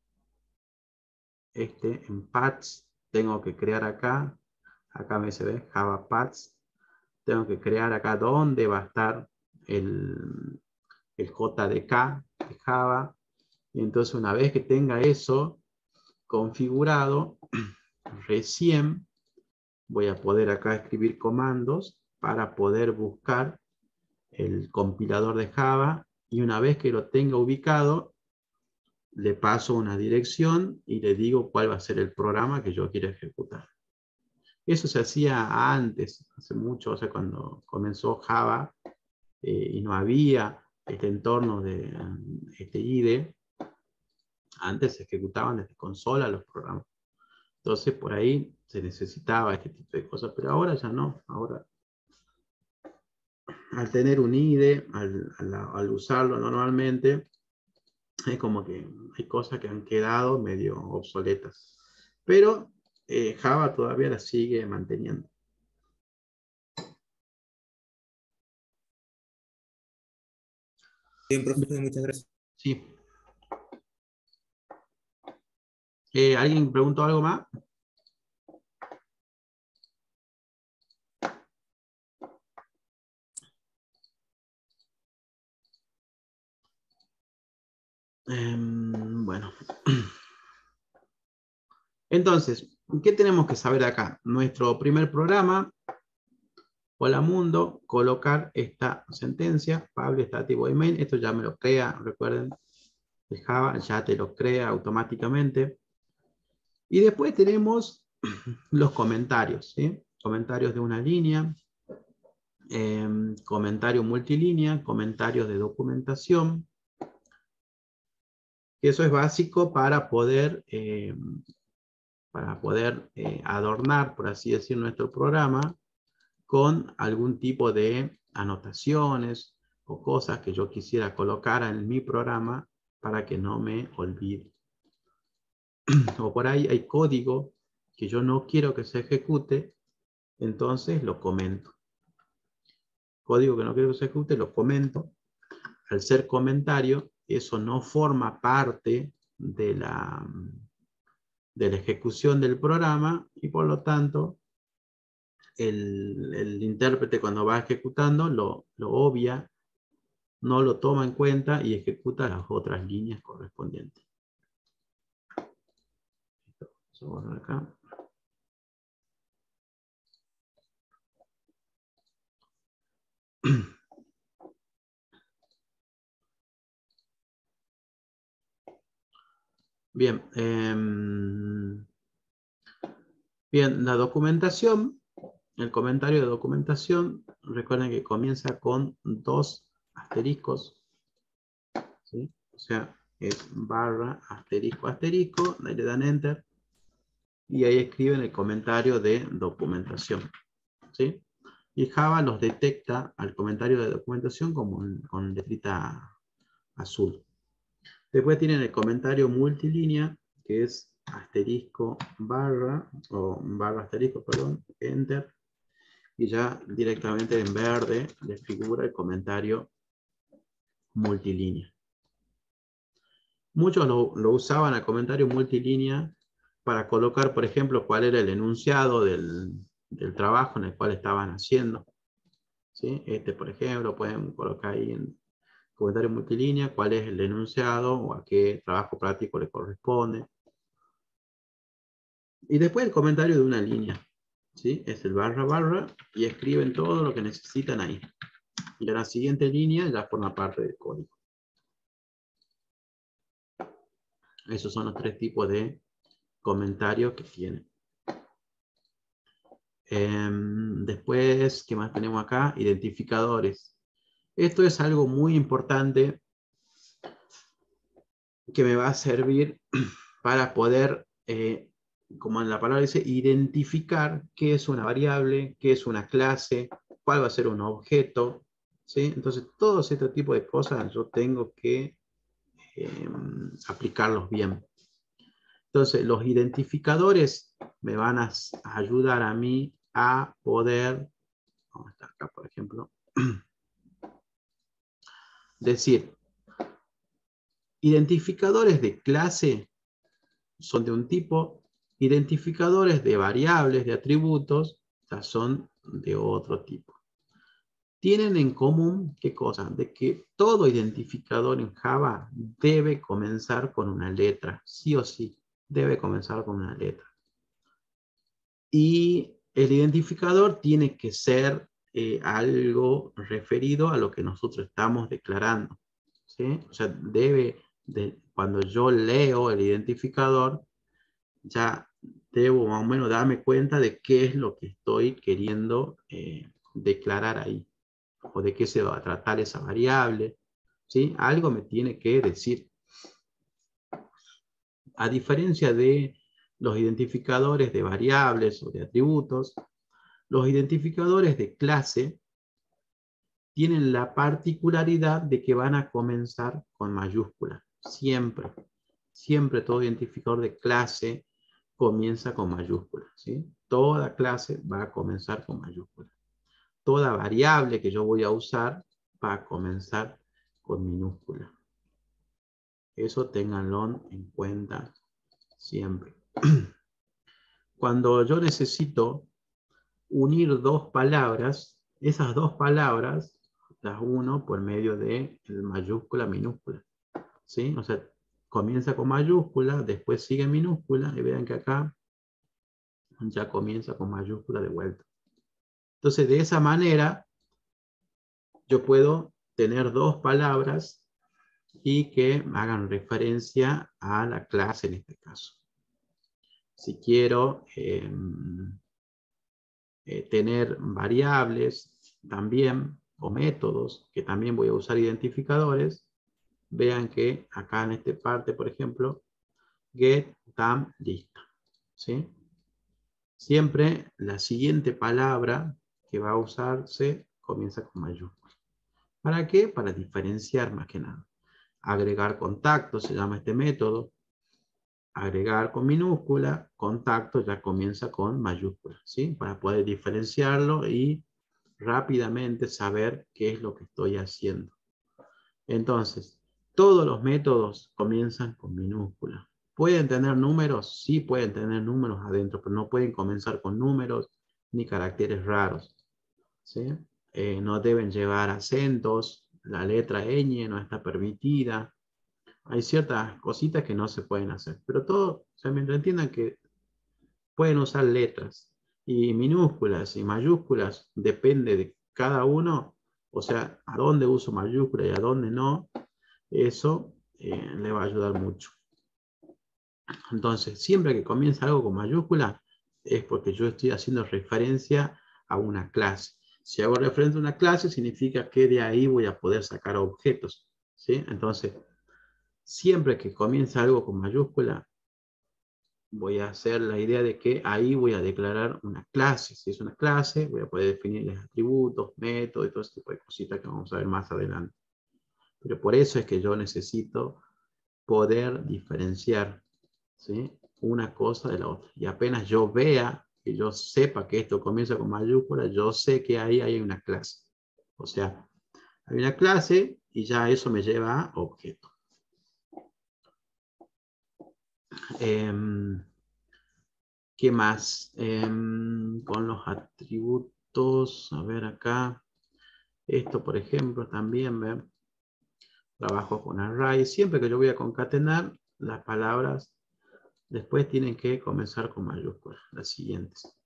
En paths tengo que crear acá. Acá me se ve Java paths. Tengo que crear acá donde va a estar el JDK de Java. Y entonces una vez que tenga eso configurado, recién voy a poder acá escribir comandos para poder buscar el compilador de Java. Y una vez que lo tenga ubicado, le paso una dirección y le digo cuál va a ser el programa que yo quiero ejecutar. Eso se hacía antes, hace mucho, o sea, cuando comenzó Java y no había este entorno de este IDE. Antes se ejecutaban desde consola los programas. Entonces, por ahí se necesitaba este tipo de cosas, pero ahora ya no. Ahora, al tener un IDE, al usarlo normalmente, es como que hay cosas que han quedado medio obsoletas. Pero Java todavía las sigue manteniendo. Bien, profe, muchas gracias. Sí. ¿Alguien preguntó algo más? Bueno. Entonces, ¿qué tenemos que saber acá? Nuestro primer programa, hola mundo, colocar esta sentencia, Pablo static void main, esto ya me lo crea, recuerden, el Java ya te lo crea automáticamente. Y después tenemos los comentarios, ¿sí? Comentarios de una línea, comentario multilínea, comentarios de documentación. Eso es básico para poder adornar, por así decir, nuestro programa con algún tipo de anotaciones o cosas que yo quisiera colocar en mi programa para que no me olvide. O por ahí hay código que yo no quiero que se ejecute, entonces lo comento. código que no quiero que se ejecute, lo comento. Al ser comentario, eso no forma parte de la ejecución del programa y por lo tanto el intérprete cuando va ejecutando lo obvia, no lo toma en cuenta y ejecuta las otras líneas correspondientes. Vamos a ver acá. Bien, bien, la documentación, el comentario de documentación, recuerden que comienza con 2 asteriscos, ¿sí? O sea, es barra, asterisco, asterisco, ahí le dan enter, y ahí escriben el comentario de documentación, ¿sí? Y Java los detecta al comentario de documentación como con letrita azul. Después tienen el comentario multilínea, que es asterisco barra, o barra asterisco, perdón, enter, y ya directamente en verde les figura el comentario multilínea. Muchos lo usaban al comentario multilínea para colocar, por ejemplo, cuál era el enunciado del trabajo en el cual estaban haciendo, ¿sí? Por ejemplo, pueden colocar ahí en comentario multilínea cuál es el enunciado o a qué trabajo práctico le corresponde. Y después el comentario de una línea, ¿sí? Es el barra barra y escriben todo lo que necesitan ahí. Y la siguiente línea ya forma parte del código. Esos son los 3 tipos de comentarios que tienen. Después, ¿qué más tenemos acá? Identificadores. Esto es algo muy importante que me va a servir para poder, como en la palabra dice, identificar qué es una variable, qué es una clase, cuál va a ser un objeto, ¿sí? Entonces, todos este tipo de cosas yo tengo que aplicarlos bien. Entonces, los identificadores me van a ayudar a mí a poder, vamos a estar acá, por ejemplo, decir, identificadores de clase son de un tipo, identificadores de variables, de atributos, ya son de otro tipo. Tienen en común, ¿qué cosa? De que todo identificador en Java debe comenzar con una letra, sí o sí, debe comenzar con una letra. Y el identificador tiene que ser algo referido a lo que nosotros estamos declarando, ¿sí? O sea, cuando yo leo el identificador, ya debo más o menos darme cuenta de qué es lo que estoy queriendo declarar ahí, o de qué se va a tratar esa variable, ¿sí? Algo me tiene que decir. A diferencia de los identificadores de variables o de atributos, los identificadores de clase tienen la particularidad de que van a comenzar con mayúsculas. Siempre. Siempre todo identificador de clase comienza con mayúsculas, ¿sí? Toda clase va a comenzar con mayúsculas. Toda variable que yo voy a usar va a comenzar con minúsculas. Eso ténganlo en cuenta siempre. Cuando yo necesito unir 2 palabras, esas 2 palabras las uno por medio de mayúscula, minúscula, ¿sí? O sea, comienza con mayúscula, después sigue minúscula, y vean que acá ya comienza con mayúscula de vuelta. Entonces, de esa manera, yo puedo tener 2 palabras y que hagan referencia a la clase en este caso. Si quiero tener variables también, o métodos, que también voy a usar identificadores, vean que acá en esta parte, por ejemplo, get, tam, lista, ¿sí? Siempre la siguiente palabra que va a usarse comienza con mayúscula. ¿Para qué? Para diferenciar más que nada. Agregar contacto se llama este método. Agregar con minúscula, contacto ya comienza con mayúscula, ¿sí? Para poder diferenciarlo y rápidamente saber qué es lo que estoy haciendo. Entonces, todos los métodos comienzan con minúsculas. ¿Pueden tener números? Sí, pueden tener números adentro, pero no pueden comenzar con números ni caracteres raros, ¿sí? No deben llevar acentos, la letra ñ no está permitida. Hay ciertas cositas que no se pueden hacer, pero todo, o sea, mientras entiendan que pueden usar letras y minúsculas y mayúsculas, depende de cada uno, o sea, a dónde uso mayúsculas y a dónde no, eso le va a ayudar mucho. Entonces, siempre que comienza algo con mayúscula, es porque yo estoy haciendo referencia a una clase. Si hago referencia a una clase, significa que de ahí voy a poder sacar objetos, ¿sí? Entonces, siempre que comienza algo con mayúscula, voy a hacer la idea de que ahí voy a declarar una clase. Si es una clase, voy a poder definirles atributos, métodos y todo ese tipo de cositas que vamos a ver más adelante. Pero por eso es que yo necesito poder diferenciar, ¿sí?, una cosa de la otra. Y apenas yo vea, que yo sepa que esto comienza con mayúsculas, yo sé que ahí hay una clase. O sea, hay una clase y ya eso me lleva a objeto. ¿Qué más? Con los atributos, a ver acá. Esto, por ejemplo, también, ¿ven? Trabajo con array. Siempre que yo voy a concatenar, las palabras después tienen que comenzar con mayúsculas, las siguientes.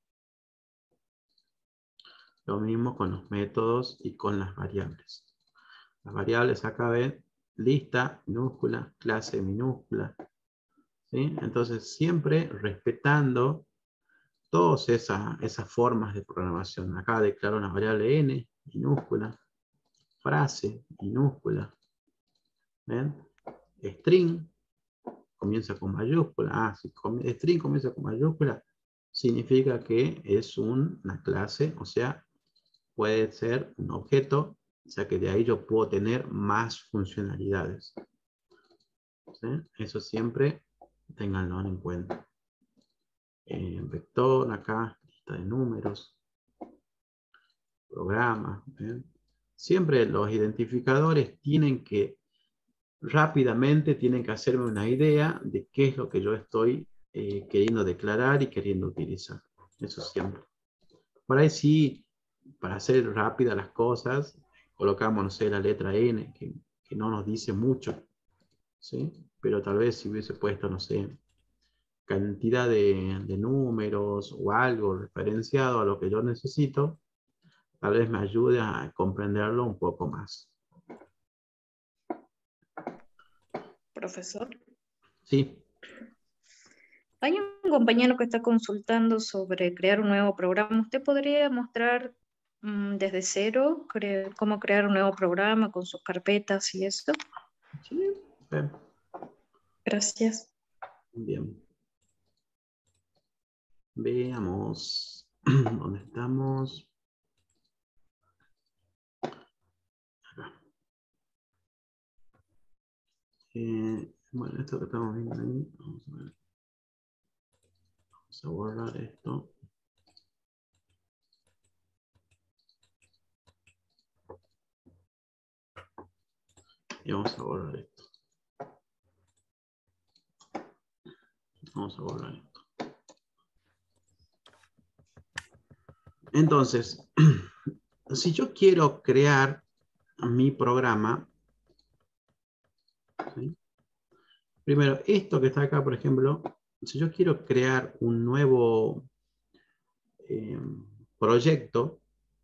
Lo mismo con los métodos y con las variables. Las variables acá ven, lista, minúscula, clase, minúscula, ¿sí? Entonces, siempre respetando todas esas formas de programación. Acá declaro una variable n, minúscula, frase, minúscula, ¿ven? String, comienza con mayúscula. Si string comienza con mayúscula, significa que es una clase, o sea, puede ser un objeto, o sea que de ahí yo puedo tener más funcionalidades, ¿sí? Eso siempre ténganlo en cuenta. Vector, acá, lista de números, programa, ¿eh? Siempre los identificadores tienen que, rápidamente, tienen que hacerme una idea de qué es lo que yo estoy queriendo declarar y queriendo utilizar. Eso siempre. Por ahí sí, para hacer rápidas las cosas, colocamos, no sé, la letra N, que no nos dice mucho, ¿sí? Pero tal vez si hubiese puesto, no sé, cantidad de números o algo referenciado a lo que yo necesito, tal vez me ayude a comprenderlo un poco más. Profesor. Sí. Hay un compañero que está consultando sobre crear un nuevo programa. ¿Usted podría mostrar desde cero cómo crear un nuevo programa con sus carpetas y eso? Sí. Bien. Gracias. Bien. Veamos dónde estamos. Acá. Bueno, esto que estamos viendo ahí, vamos a ver. Vamos a borrar esto. Y vamos a borrar esto. Vamos a borrar esto. Entonces, si yo quiero crear mi programa, ¿sí? Primero, esto que está acá, por ejemplo, si yo quiero crear un nuevo proyecto,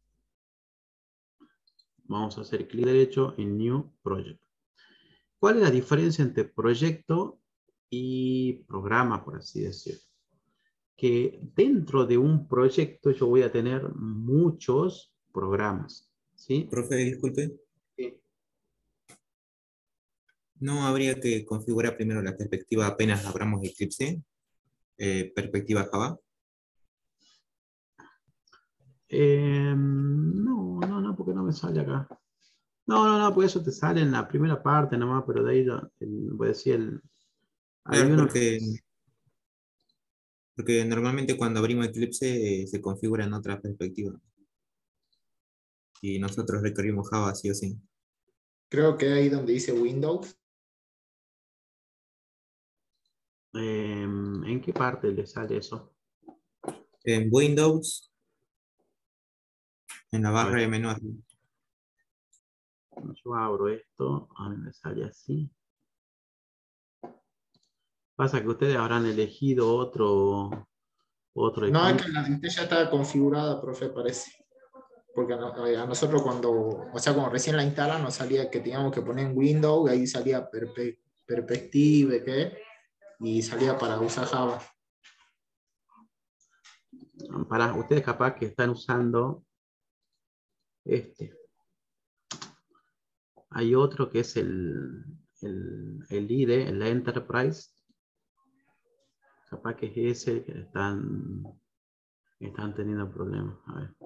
vamos a hacer clic derecho en New Project. ¿Cuál es la diferencia entre proyecto y programa, por así decirlo? Que dentro de un proyecto yo voy a tener muchos programas, ¿sí? Profe, disculpe. Sí. ¿No habría que configurar primero la perspectiva apenas abramos Eclipse? Perspectiva Java. No, porque no me sale acá. No, porque eso te sale en la primera parte nomás, pero de ahí voy a decir hay Claro, uno porque normalmente cuando abrimos Eclipse se configura en otra perspectiva. Y nosotros requerimos Java sí o sí. Creo que ahí donde dice Windows. ¿En qué parte le sale eso? En Windows, en la A barra ver, de menú arriba. yo abro esto, a mí me sale así. Pasa que ustedes habrán elegido otro No, es Eclipse. que la de usted ya estaba configurada, profe, parece. Porque a nosotros cuando, o sea, cuando recién la instalan nos salía que teníamos que poner en Windows, y ahí salía Perspective, ¿qué? Y salía para usar Java. Para ustedes capaz que están usando este. Hay otro que es el IDE, el Enterprise. Capaz que es ese que están teniendo problemas. A ver.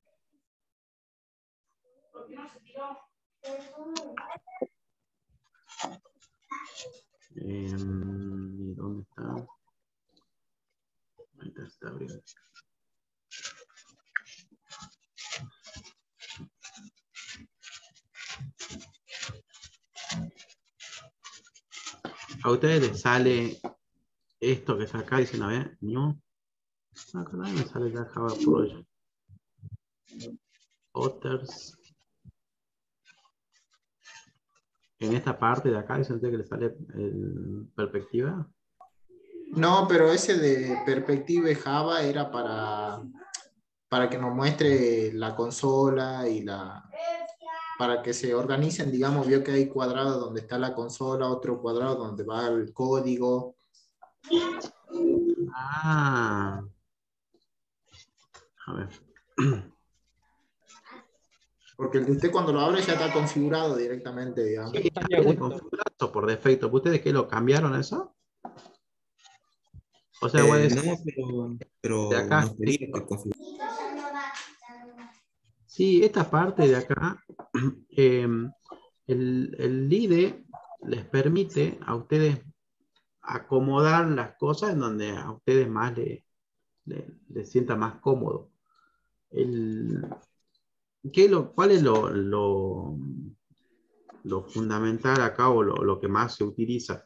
¿Y dónde está? Ahí está abriendo. A ustedes les sale esto que está acá, dicen, a ver, new. Acá me sale ya Java Project. Others. En esta parte de acá, dicen ustedes que le sale el perspectiva. No, pero ese de Perspective Java era para que nos muestre la consola y para que se organicen, digamos, vio que hay cuadrados donde está la consola, otro cuadrado donde va el código. Ah. A ver. Porque el de usted cuando lo abre ya está configurado directamente, digamos. Sí, ya viene configurado por defecto. ¿Ustedes qué lo cambiaron eso? O sea, No, de pero acá. nos pedía que configurara. Sí, esta parte de acá, el IDE les permite a ustedes acomodar las cosas en donde a ustedes más les sienta más cómodo. ¿Cuál es lo fundamental acá o lo que más se utiliza?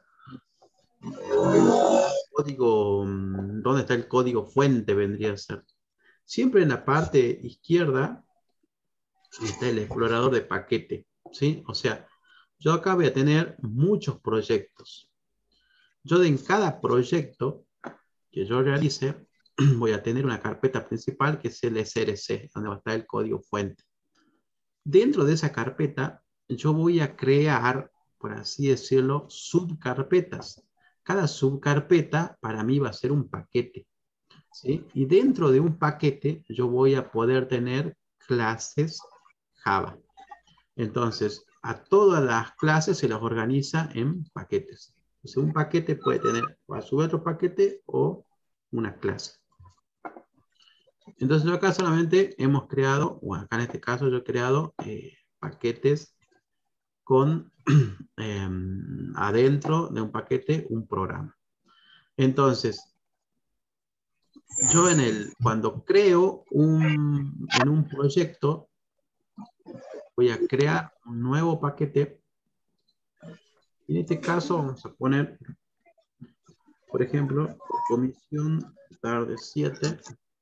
Código, ¿dónde está el código fuente? Vendría a ser. Siempre en la parte izquierda está el explorador de paquete, ¿sí? O sea, yo acá voy a tener muchos proyectos. Yo en cada proyecto que yo realice, voy a tener una carpeta principal que es el SRC, donde va a estar el código fuente. Dentro de esa carpeta, yo voy a crear, por así decirlo, subcarpetas. Cada subcarpeta para mí va a ser un paquete, ¿sí? Y dentro de un paquete yo voy a poder tener clases Java. Entonces, a todas las clases se las organiza en paquetes. Entonces, un paquete puede tener a su vez otro paquete o una clase. Entonces, yo acá solamente hemos creado, o acá en este caso yo he creado paquetes con adentro de un paquete un programa. Entonces, yo cuando creo en un proyecto, voy a crear un nuevo paquete. En este caso vamos a poner, por ejemplo, comisión tarde 7.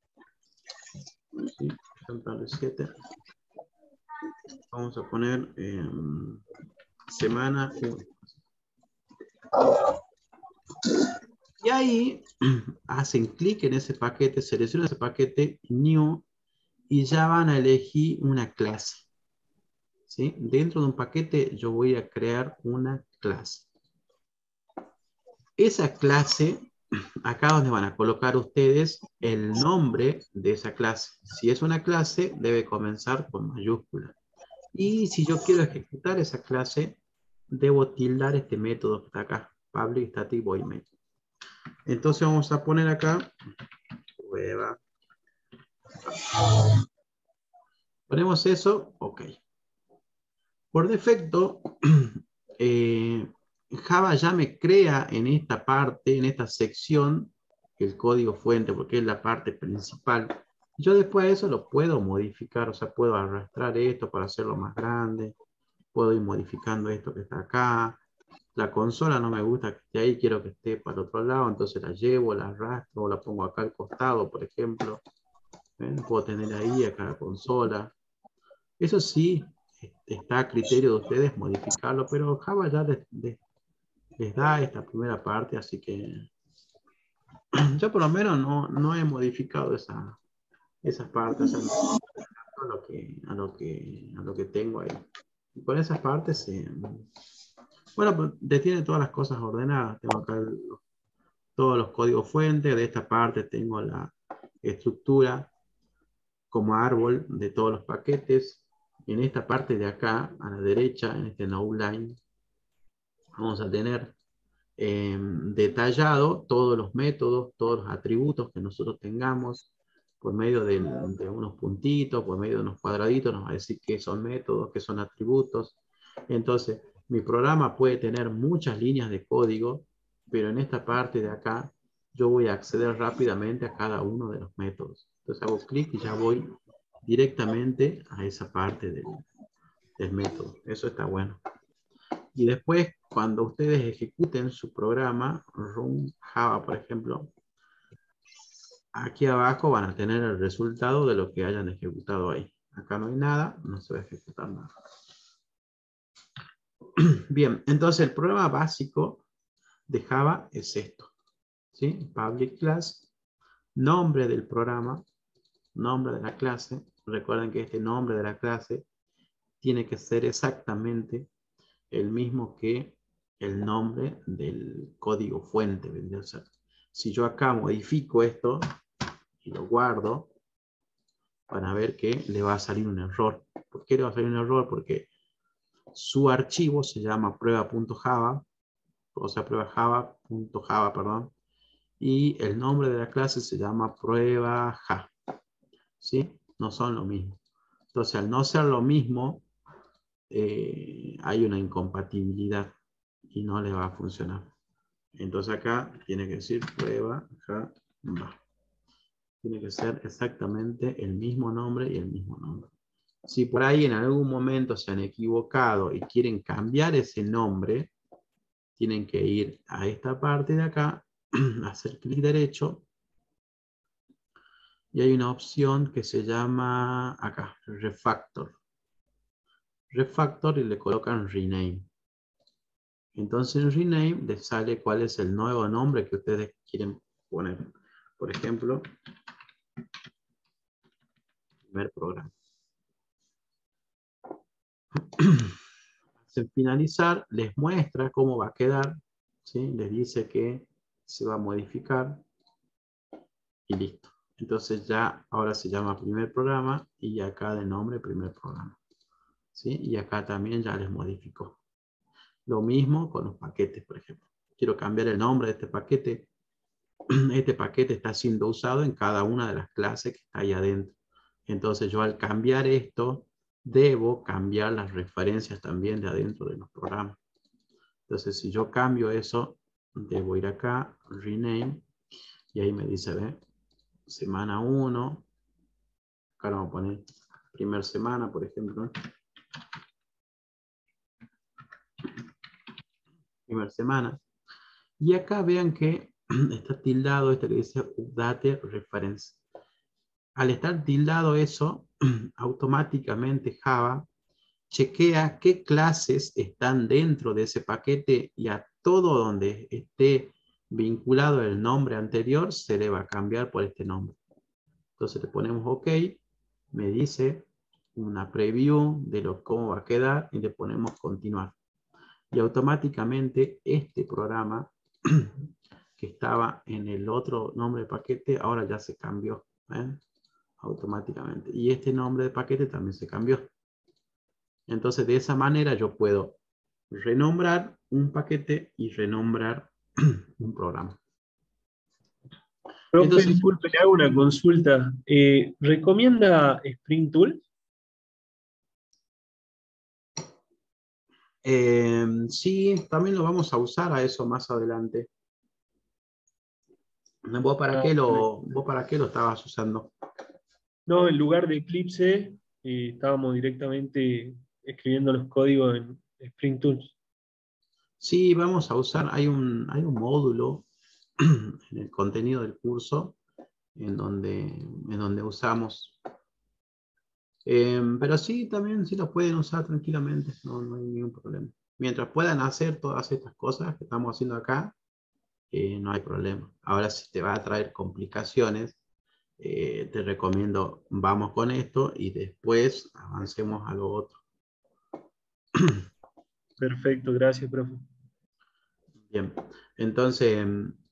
¿Sí? Tarde 7. Vamos a poner semana 1. Y ahí hacen clic en ese paquete, seleccionan ese paquete, New, y ya van a elegir una clase. ¿Sí? Dentro de un paquete yo voy a crear una clase. Esa clase, acá donde van a colocar ustedes el nombre de esa clase. Si es una clase, debe comenzar con mayúscula. Y si yo quiero ejecutar esa clase, debo tildar este método que está acá, public static void method. Entonces vamos a poner acá, prueba. Ponemos eso, ok. Por defecto, Java ya me crea en esta parte, en esta sección, el código fuente, porque es la parte principal. Yo después de eso lo puedo modificar, o sea, puedo arrastrar esto para hacerlo más grande, puedo ir modificando esto que está acá. La consola no me gusta que esté ahí, quiero que esté para el otro lado, entonces la llevo, la arrastro, la pongo acá al costado, por ejemplo. ¿Ven? Puedo tener ahí acá la consola. Eso sí, está a criterio de ustedes modificarlo, pero Java ya les da esta primera parte, así que yo por lo menos no he modificado esa parte, o sea, a lo que tengo ahí. Y con esas partes, bueno, pues tiene todas las cosas ordenadas. Tengo acá todos los códigos fuentes. De esta parte tengo la estructura como árbol de todos los paquetes. En esta parte de acá, a la derecha, en este nowline, vamos a tener detallado todos los métodos, todos los atributos que nosotros tengamos, por medio de unos puntitos, por medio de unos cuadraditos, nos va a decir qué son métodos, qué son atributos. Entonces, mi programa puede tener muchas líneas de código, pero en esta parte de acá, yo voy a acceder rápidamente a cada uno de los métodos. Entonces hago clic y ya voy directamente a esa parte del método. Eso está bueno. Y después, cuando ustedes ejecuten su programa, run Java, por ejemplo, aquí abajo van a tener el resultado de lo que hayan ejecutado ahí. Acá no hay nada, no se va a ejecutar nada. Bien, entonces el programa básico de Java es esto. ¿Sí? Public class, nombre del programa, nombre de la clase. Recuerden que este nombre de la clase tiene que ser exactamente el mismo que el nombre del código fuente. O sea, si yo acá modifico esto y lo guardo, van a ver que le va a salir un error. ¿Por qué le va a salir un error? Porque su archivo se llama prueba.java, o sea, prueba.java, perdón, y el nombre de la clase se llama prueba.ja. ¿Sí? No son lo mismo. Entonces, al no ser lo mismo, hay una incompatibilidad y no le va a funcionar. Entonces acá tiene que decir prueba.java. Tiene que ser exactamente el mismo nombre y el mismo nombre. Si por ahí en algún momento se han equivocado y quieren cambiar ese nombre, tienen que ir a esta parte de acá, hacer clic derecho, y hay una opción que se llama acá, refactor. Refactor y le colocan rename. Entonces en rename les sale cuál es el nuevo nombre que ustedes quieren poner. Por ejemplo, primer programa. Al finalizar, les muestra cómo va a quedar, ¿sí? Les dice que se va a modificar y listo. Entonces ya ahora se llama primer programa y acá de nombre primer programa, ¿sí? Y acá también ya les modificó. Lo mismo con los paquetes, por ejemplo. Quiero cambiar el nombre de este paquete. Este paquete está siendo usado en cada una de las clases que está ahí adentro. Entonces yo al cambiar esto, debo cambiar las referencias también de adentro de los programas. Entonces si yo cambio eso, debo ir acá, rename, y ahí me dice, ¿ve? Semana 1. Acá lo vamos a poner primer semana, por ejemplo. Primer semana. Y acá vean que está tildado este que dice update reference. Al estar tildado eso, automáticamente Java chequea qué clases están dentro de ese paquete y a todo donde esté vinculado el nombre anterior se le va a cambiar por este nombre. Entonces le ponemos OK, me dice una preview de cómo va a quedar y le ponemos continuar. Y automáticamente este programa que estaba en el otro nombre de paquete ahora ya se cambió, ¿eh? Automáticamente. Y este nombre de paquete también se cambió. Entonces de esa manera yo puedo renombrar un paquete y renombrar un programa. Profe, Entonces, disculpe, le hago una consulta. ¿Recomienda Spring Tool? Sí, también lo vamos a usar a eso más adelante. ¿Vos para qué lo estabas usando? No, en lugar de Eclipse, estábamos directamente escribiendo los códigos en Spring Tools. Sí, vamos a usar, hay un módulo en el contenido del curso en donde usamos. Pero sí, también sí lo pueden usar tranquilamente, no hay ningún problema. Mientras puedan hacer todas estas cosas que estamos haciendo acá, no hay problema. Ahora, si te va a traer complicaciones, te recomiendo, vamos con esto y después avancemos a lo otro. Perfecto, gracias, profe. Bien, entonces,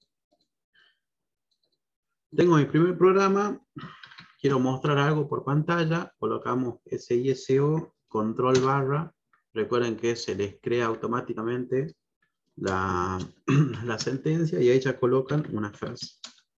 tengo mi primer programa, quiero mostrar algo por pantalla, colocamos SISO, control barra, recuerden que se les crea automáticamente la sentencia y ahí ya colocan una frase.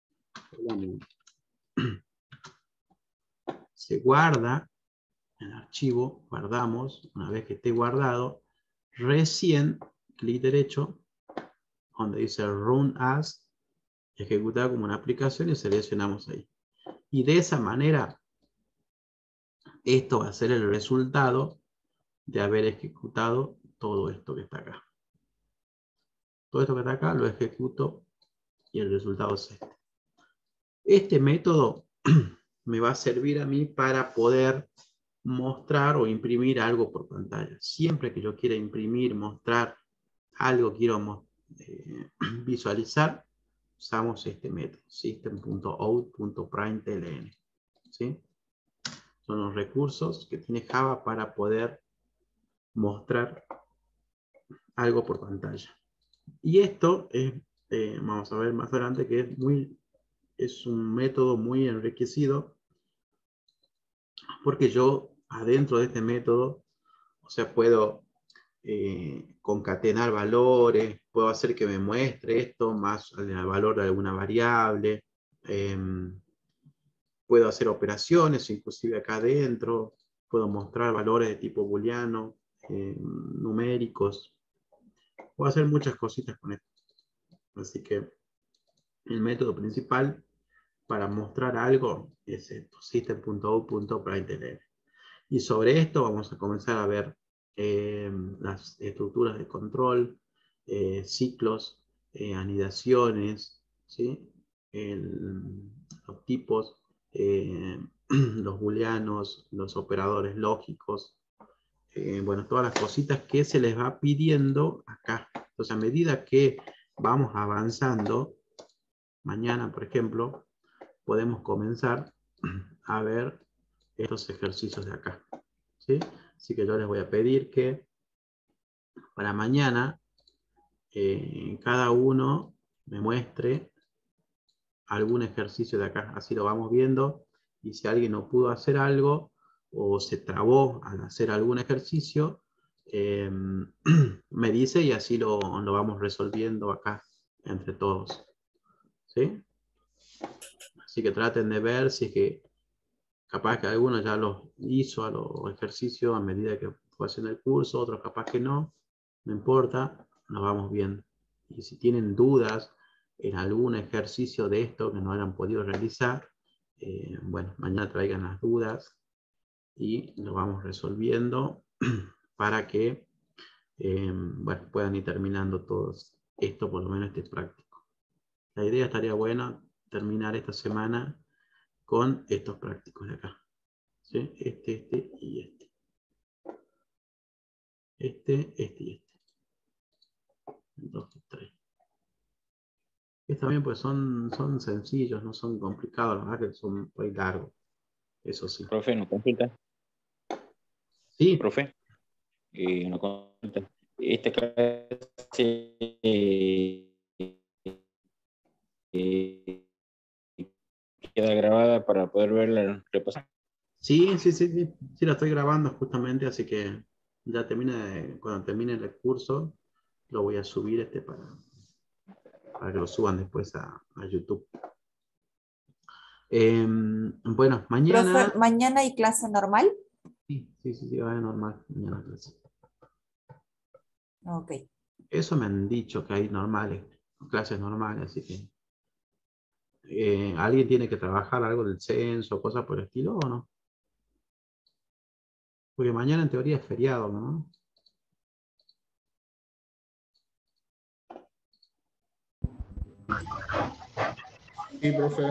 Se guarda el archivo, guardamos, una vez que esté guardado, recién clic derecho, donde dice Run As, ejecutar como una aplicación y seleccionamos ahí. Y de esa manera, esto va a ser el resultado de haber ejecutado todo esto que está acá. Todo esto que está acá lo ejecuto y el resultado es este. Este método me va a servir a mí para poder mostrar o imprimir algo por pantalla. Siempre que yo quiera imprimir, mostrar algo, quiero visualizar, usamos este método, system.out.println. ¿Sí? Son los recursos que tiene Java para poder mostrar algo por pantalla. Y esto es, vamos a ver más adelante, que es un método muy enriquecido, porque yo adentro de este método, o sea, puedo concatenar valores, puedo hacer que me muestre esto más el valor de alguna variable, puedo hacer operaciones, inclusive acá adentro, puedo mostrar valores de tipo booleano, numéricos, puedo hacer muchas cositas con esto. Así que el método principal para mostrar algo es esto, system.out.println. Y sobre esto vamos a comenzar a ver las estructuras de control, ciclos, anidaciones, ¿sí? Los tipos, los booleanos, los operadores lógicos, bueno, todas las cositas que se les va pidiendo acá. Entonces, a medida que vamos avanzando, mañana, por ejemplo, podemos comenzar a ver estos ejercicios de acá. ¿Sí? Así que yo les voy a pedir que para mañana cada uno me muestre algún ejercicio de acá. Así lo vamos viendo. Y si alguien no pudo hacer algo o se trabó al hacer algún ejercicio, me dice y así lo vamos resolviendo acá entre todos. ¿Sí? Así que traten de ver si es que capaz que algunos ya los hizo a los ejercicios a medida que fue haciendo el curso, otros capaz que no importa, nos vamos viendo. Y si tienen dudas en algún ejercicio de esto que no hayan podido realizar, bueno, mañana traigan las dudas y lo vamos resolviendo para que bueno, puedan ir terminando todos esto, por lo menos este práctico. La idea estaría buena terminar esta semana con estos prácticos de acá. ¿Sí? Este y este. Este y este. 2, 3. Estos también pues son sencillos, no son complicados, la verdad que son muy largos. Eso sí. Profe, ¿nos consulta? Sí. Profe, nos consulta. Esta clase queda grabada para poder verla, repasar. Sí, la estoy grabando justamente, así que ya cuando termine el curso, lo voy a subir para que lo suban después a YouTube. Bueno, mañana... Profe, ¿mañana hay clase normal? Sí, va a ser normal. Mañana clase. Ok. Eso me han dicho que hay clases normales, así que ¿Alguien tiene que trabajar algo del censo, cosas por el estilo o no? Porque mañana en teoría es feriado, ¿no? Sí, profe.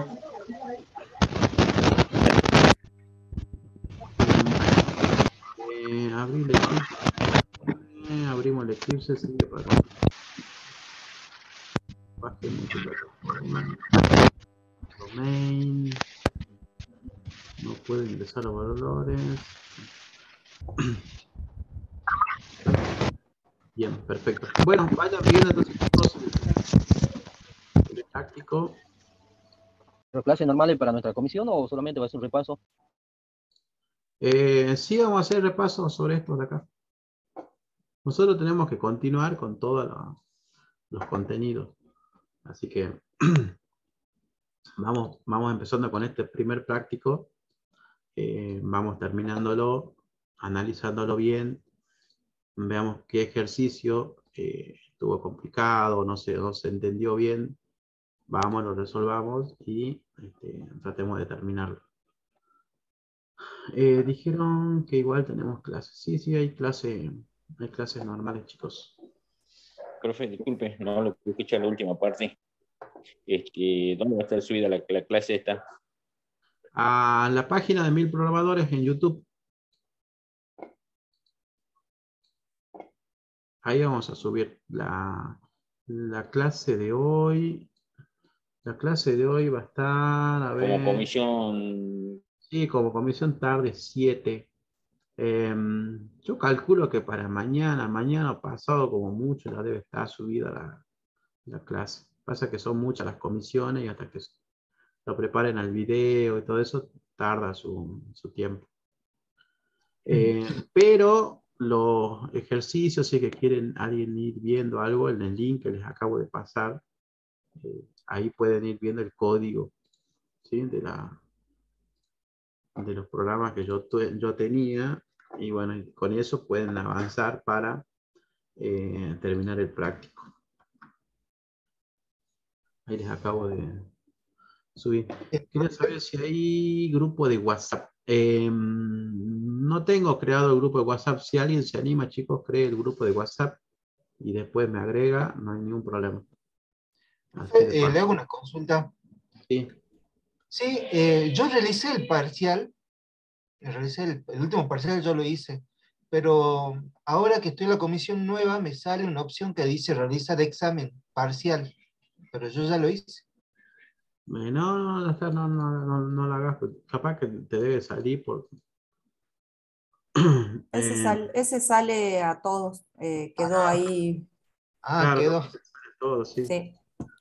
Abrir el Eclipse. Abrimos el Eclipse, sigue para página multiplataforma. Domain. No puedo ingresar los valores. Bien, perfecto. Bueno, vayan viendo entonces el práctico. ¿Pero clases normales para nuestra comisión o solamente va a ser un repaso? Sí, vamos a hacer repaso sobre esto de acá. Nosotros tenemos que continuar con todos los contenidos. Así que vamos empezando con este primer práctico. Vamos terminándolo, analizándolo bien. Veamos qué ejercicio estuvo complicado, no se entendió bien. Vamos, lo resolvamos y tratemos de terminarlo. Dijeron que igual tenemos clases. Sí, hay clases normales, chicos. Profe, disculpe, no lo que escuché la última parte. ¿Dónde va a estar subida la clase esta? A la página de 1000 programadores en YouTube. Ahí vamos a subir la clase de hoy. La clase de hoy va a estar, a ver... Como comisión... Sí, como comisión tarde, 7. Yo calculo que para mañana o pasado como mucho ya debe estar subida la clase. Pasa que son muchas las comisiones y hasta que lo preparen al video y todo eso tarda su tiempo. Pero los ejercicios, si que quieren alguien ir viendo algo en el link que les acabo de pasar, ahí pueden ir viendo el código, ¿sí? de los programas que yo tenía, y bueno, con eso pueden avanzar para terminar el práctico. Ahí les acabo de subir. Quería saber si hay grupo de WhatsApp. No tengo creado el grupo de WhatsApp. Si alguien se anima, chicos, cree el grupo de WhatsApp y después me agrega, no hay ningún problema. Le hago una consulta. Sí. Sí, yo realicé el parcial, el último parcial yo lo hice, pero ahora que estoy en la comisión nueva me sale una opción que dice realizar examen parcial, pero yo ya lo hice. No la hagas, capaz que te debe salir por... Ese sale a todos, quedó ahí. Claro, quedó. Todo, sí. Sí.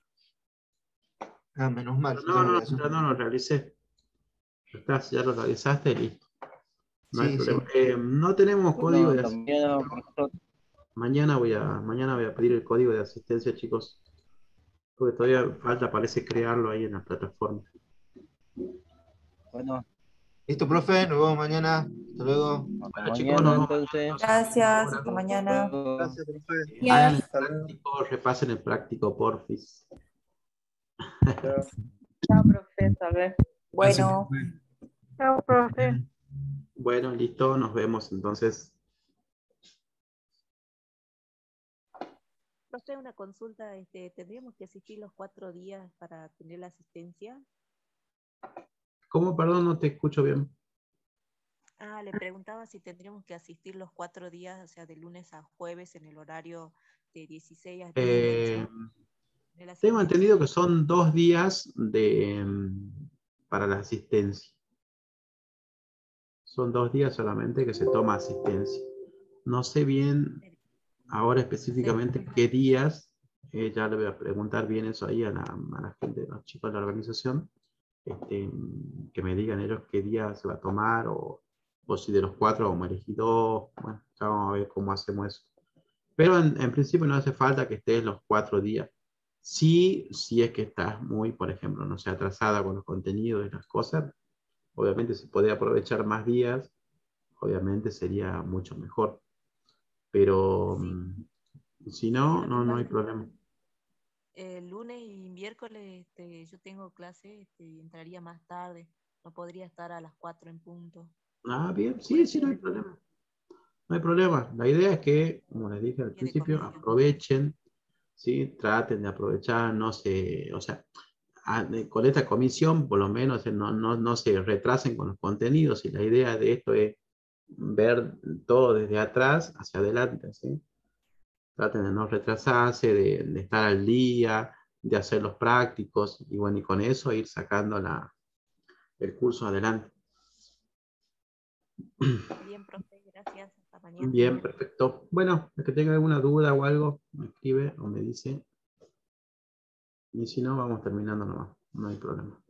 Menos mal. No lo realicé. Ya lo realizaste y listo. No hay problema. No tenemos código de asistencia. Mañana voy a pedir el código de asistencia, chicos. Porque todavía falta, parece, crearlo ahí en la plataforma. Bueno. Listo, profe. Nos vemos mañana. Hasta luego. Bueno, chicos, nos vemos entonces. Gracias, hasta mañana. Gracias, profe. Hagan el práctico, repasen el práctico, porfis. Chao, profe, hasta luego. Bueno. Chao, profe. Bueno, listo, nos vemos entonces. Profe, una consulta, ¿tendríamos que asistir los 4 días para tener la asistencia? ¿Cómo? Perdón, no te escucho bien. Le preguntaba si tendríamos que asistir los 4 días, o sea, de lunes a jueves en el horario de 16 a 18. Tengo entendido que son 2 días para la asistencia. Son 2 días solamente que se toma asistencia. No sé bien ahora específicamente qué días. Ya le voy a preguntar bien eso ahí a la gente, a los chicos de la organización. Que me digan ellos qué día se va a tomar o si de los 4 vamos a elegir 2. Bueno, ya vamos a ver cómo hacemos eso. Pero en principio no hace falta que estés los 4 días. Sí, si es que estás muy, por ejemplo, no sé, atrasada con los contenidos y las cosas, obviamente si podés aprovechar más días, obviamente sería mucho mejor. Pero si no, no hay problema. El lunes y miércoles yo tengo clase y entraría más tarde. No podría estar a las 4 en punto. Ah, bien, Por sí, eso sí, no hay problema. No hay problema. La idea es que, como les dije al quede principio, convenio. aprovechen, ¿sí? Traten de aprovechar, no se, o sea, con esta comisión, por lo menos, no se retrasen con los contenidos, y la idea de esto es ver todo desde atrás hacia adelante, ¿sí? Traten de no retrasarse, de estar al día, de hacer los prácticos, y bueno, y con eso ir sacando el curso adelante. Bien, profe, gracias. Hasta mañana. Bien, perfecto. Bueno, el que tenga alguna duda o algo, me escribe o me dice. Y si no, vamos terminando nomás. No hay problema.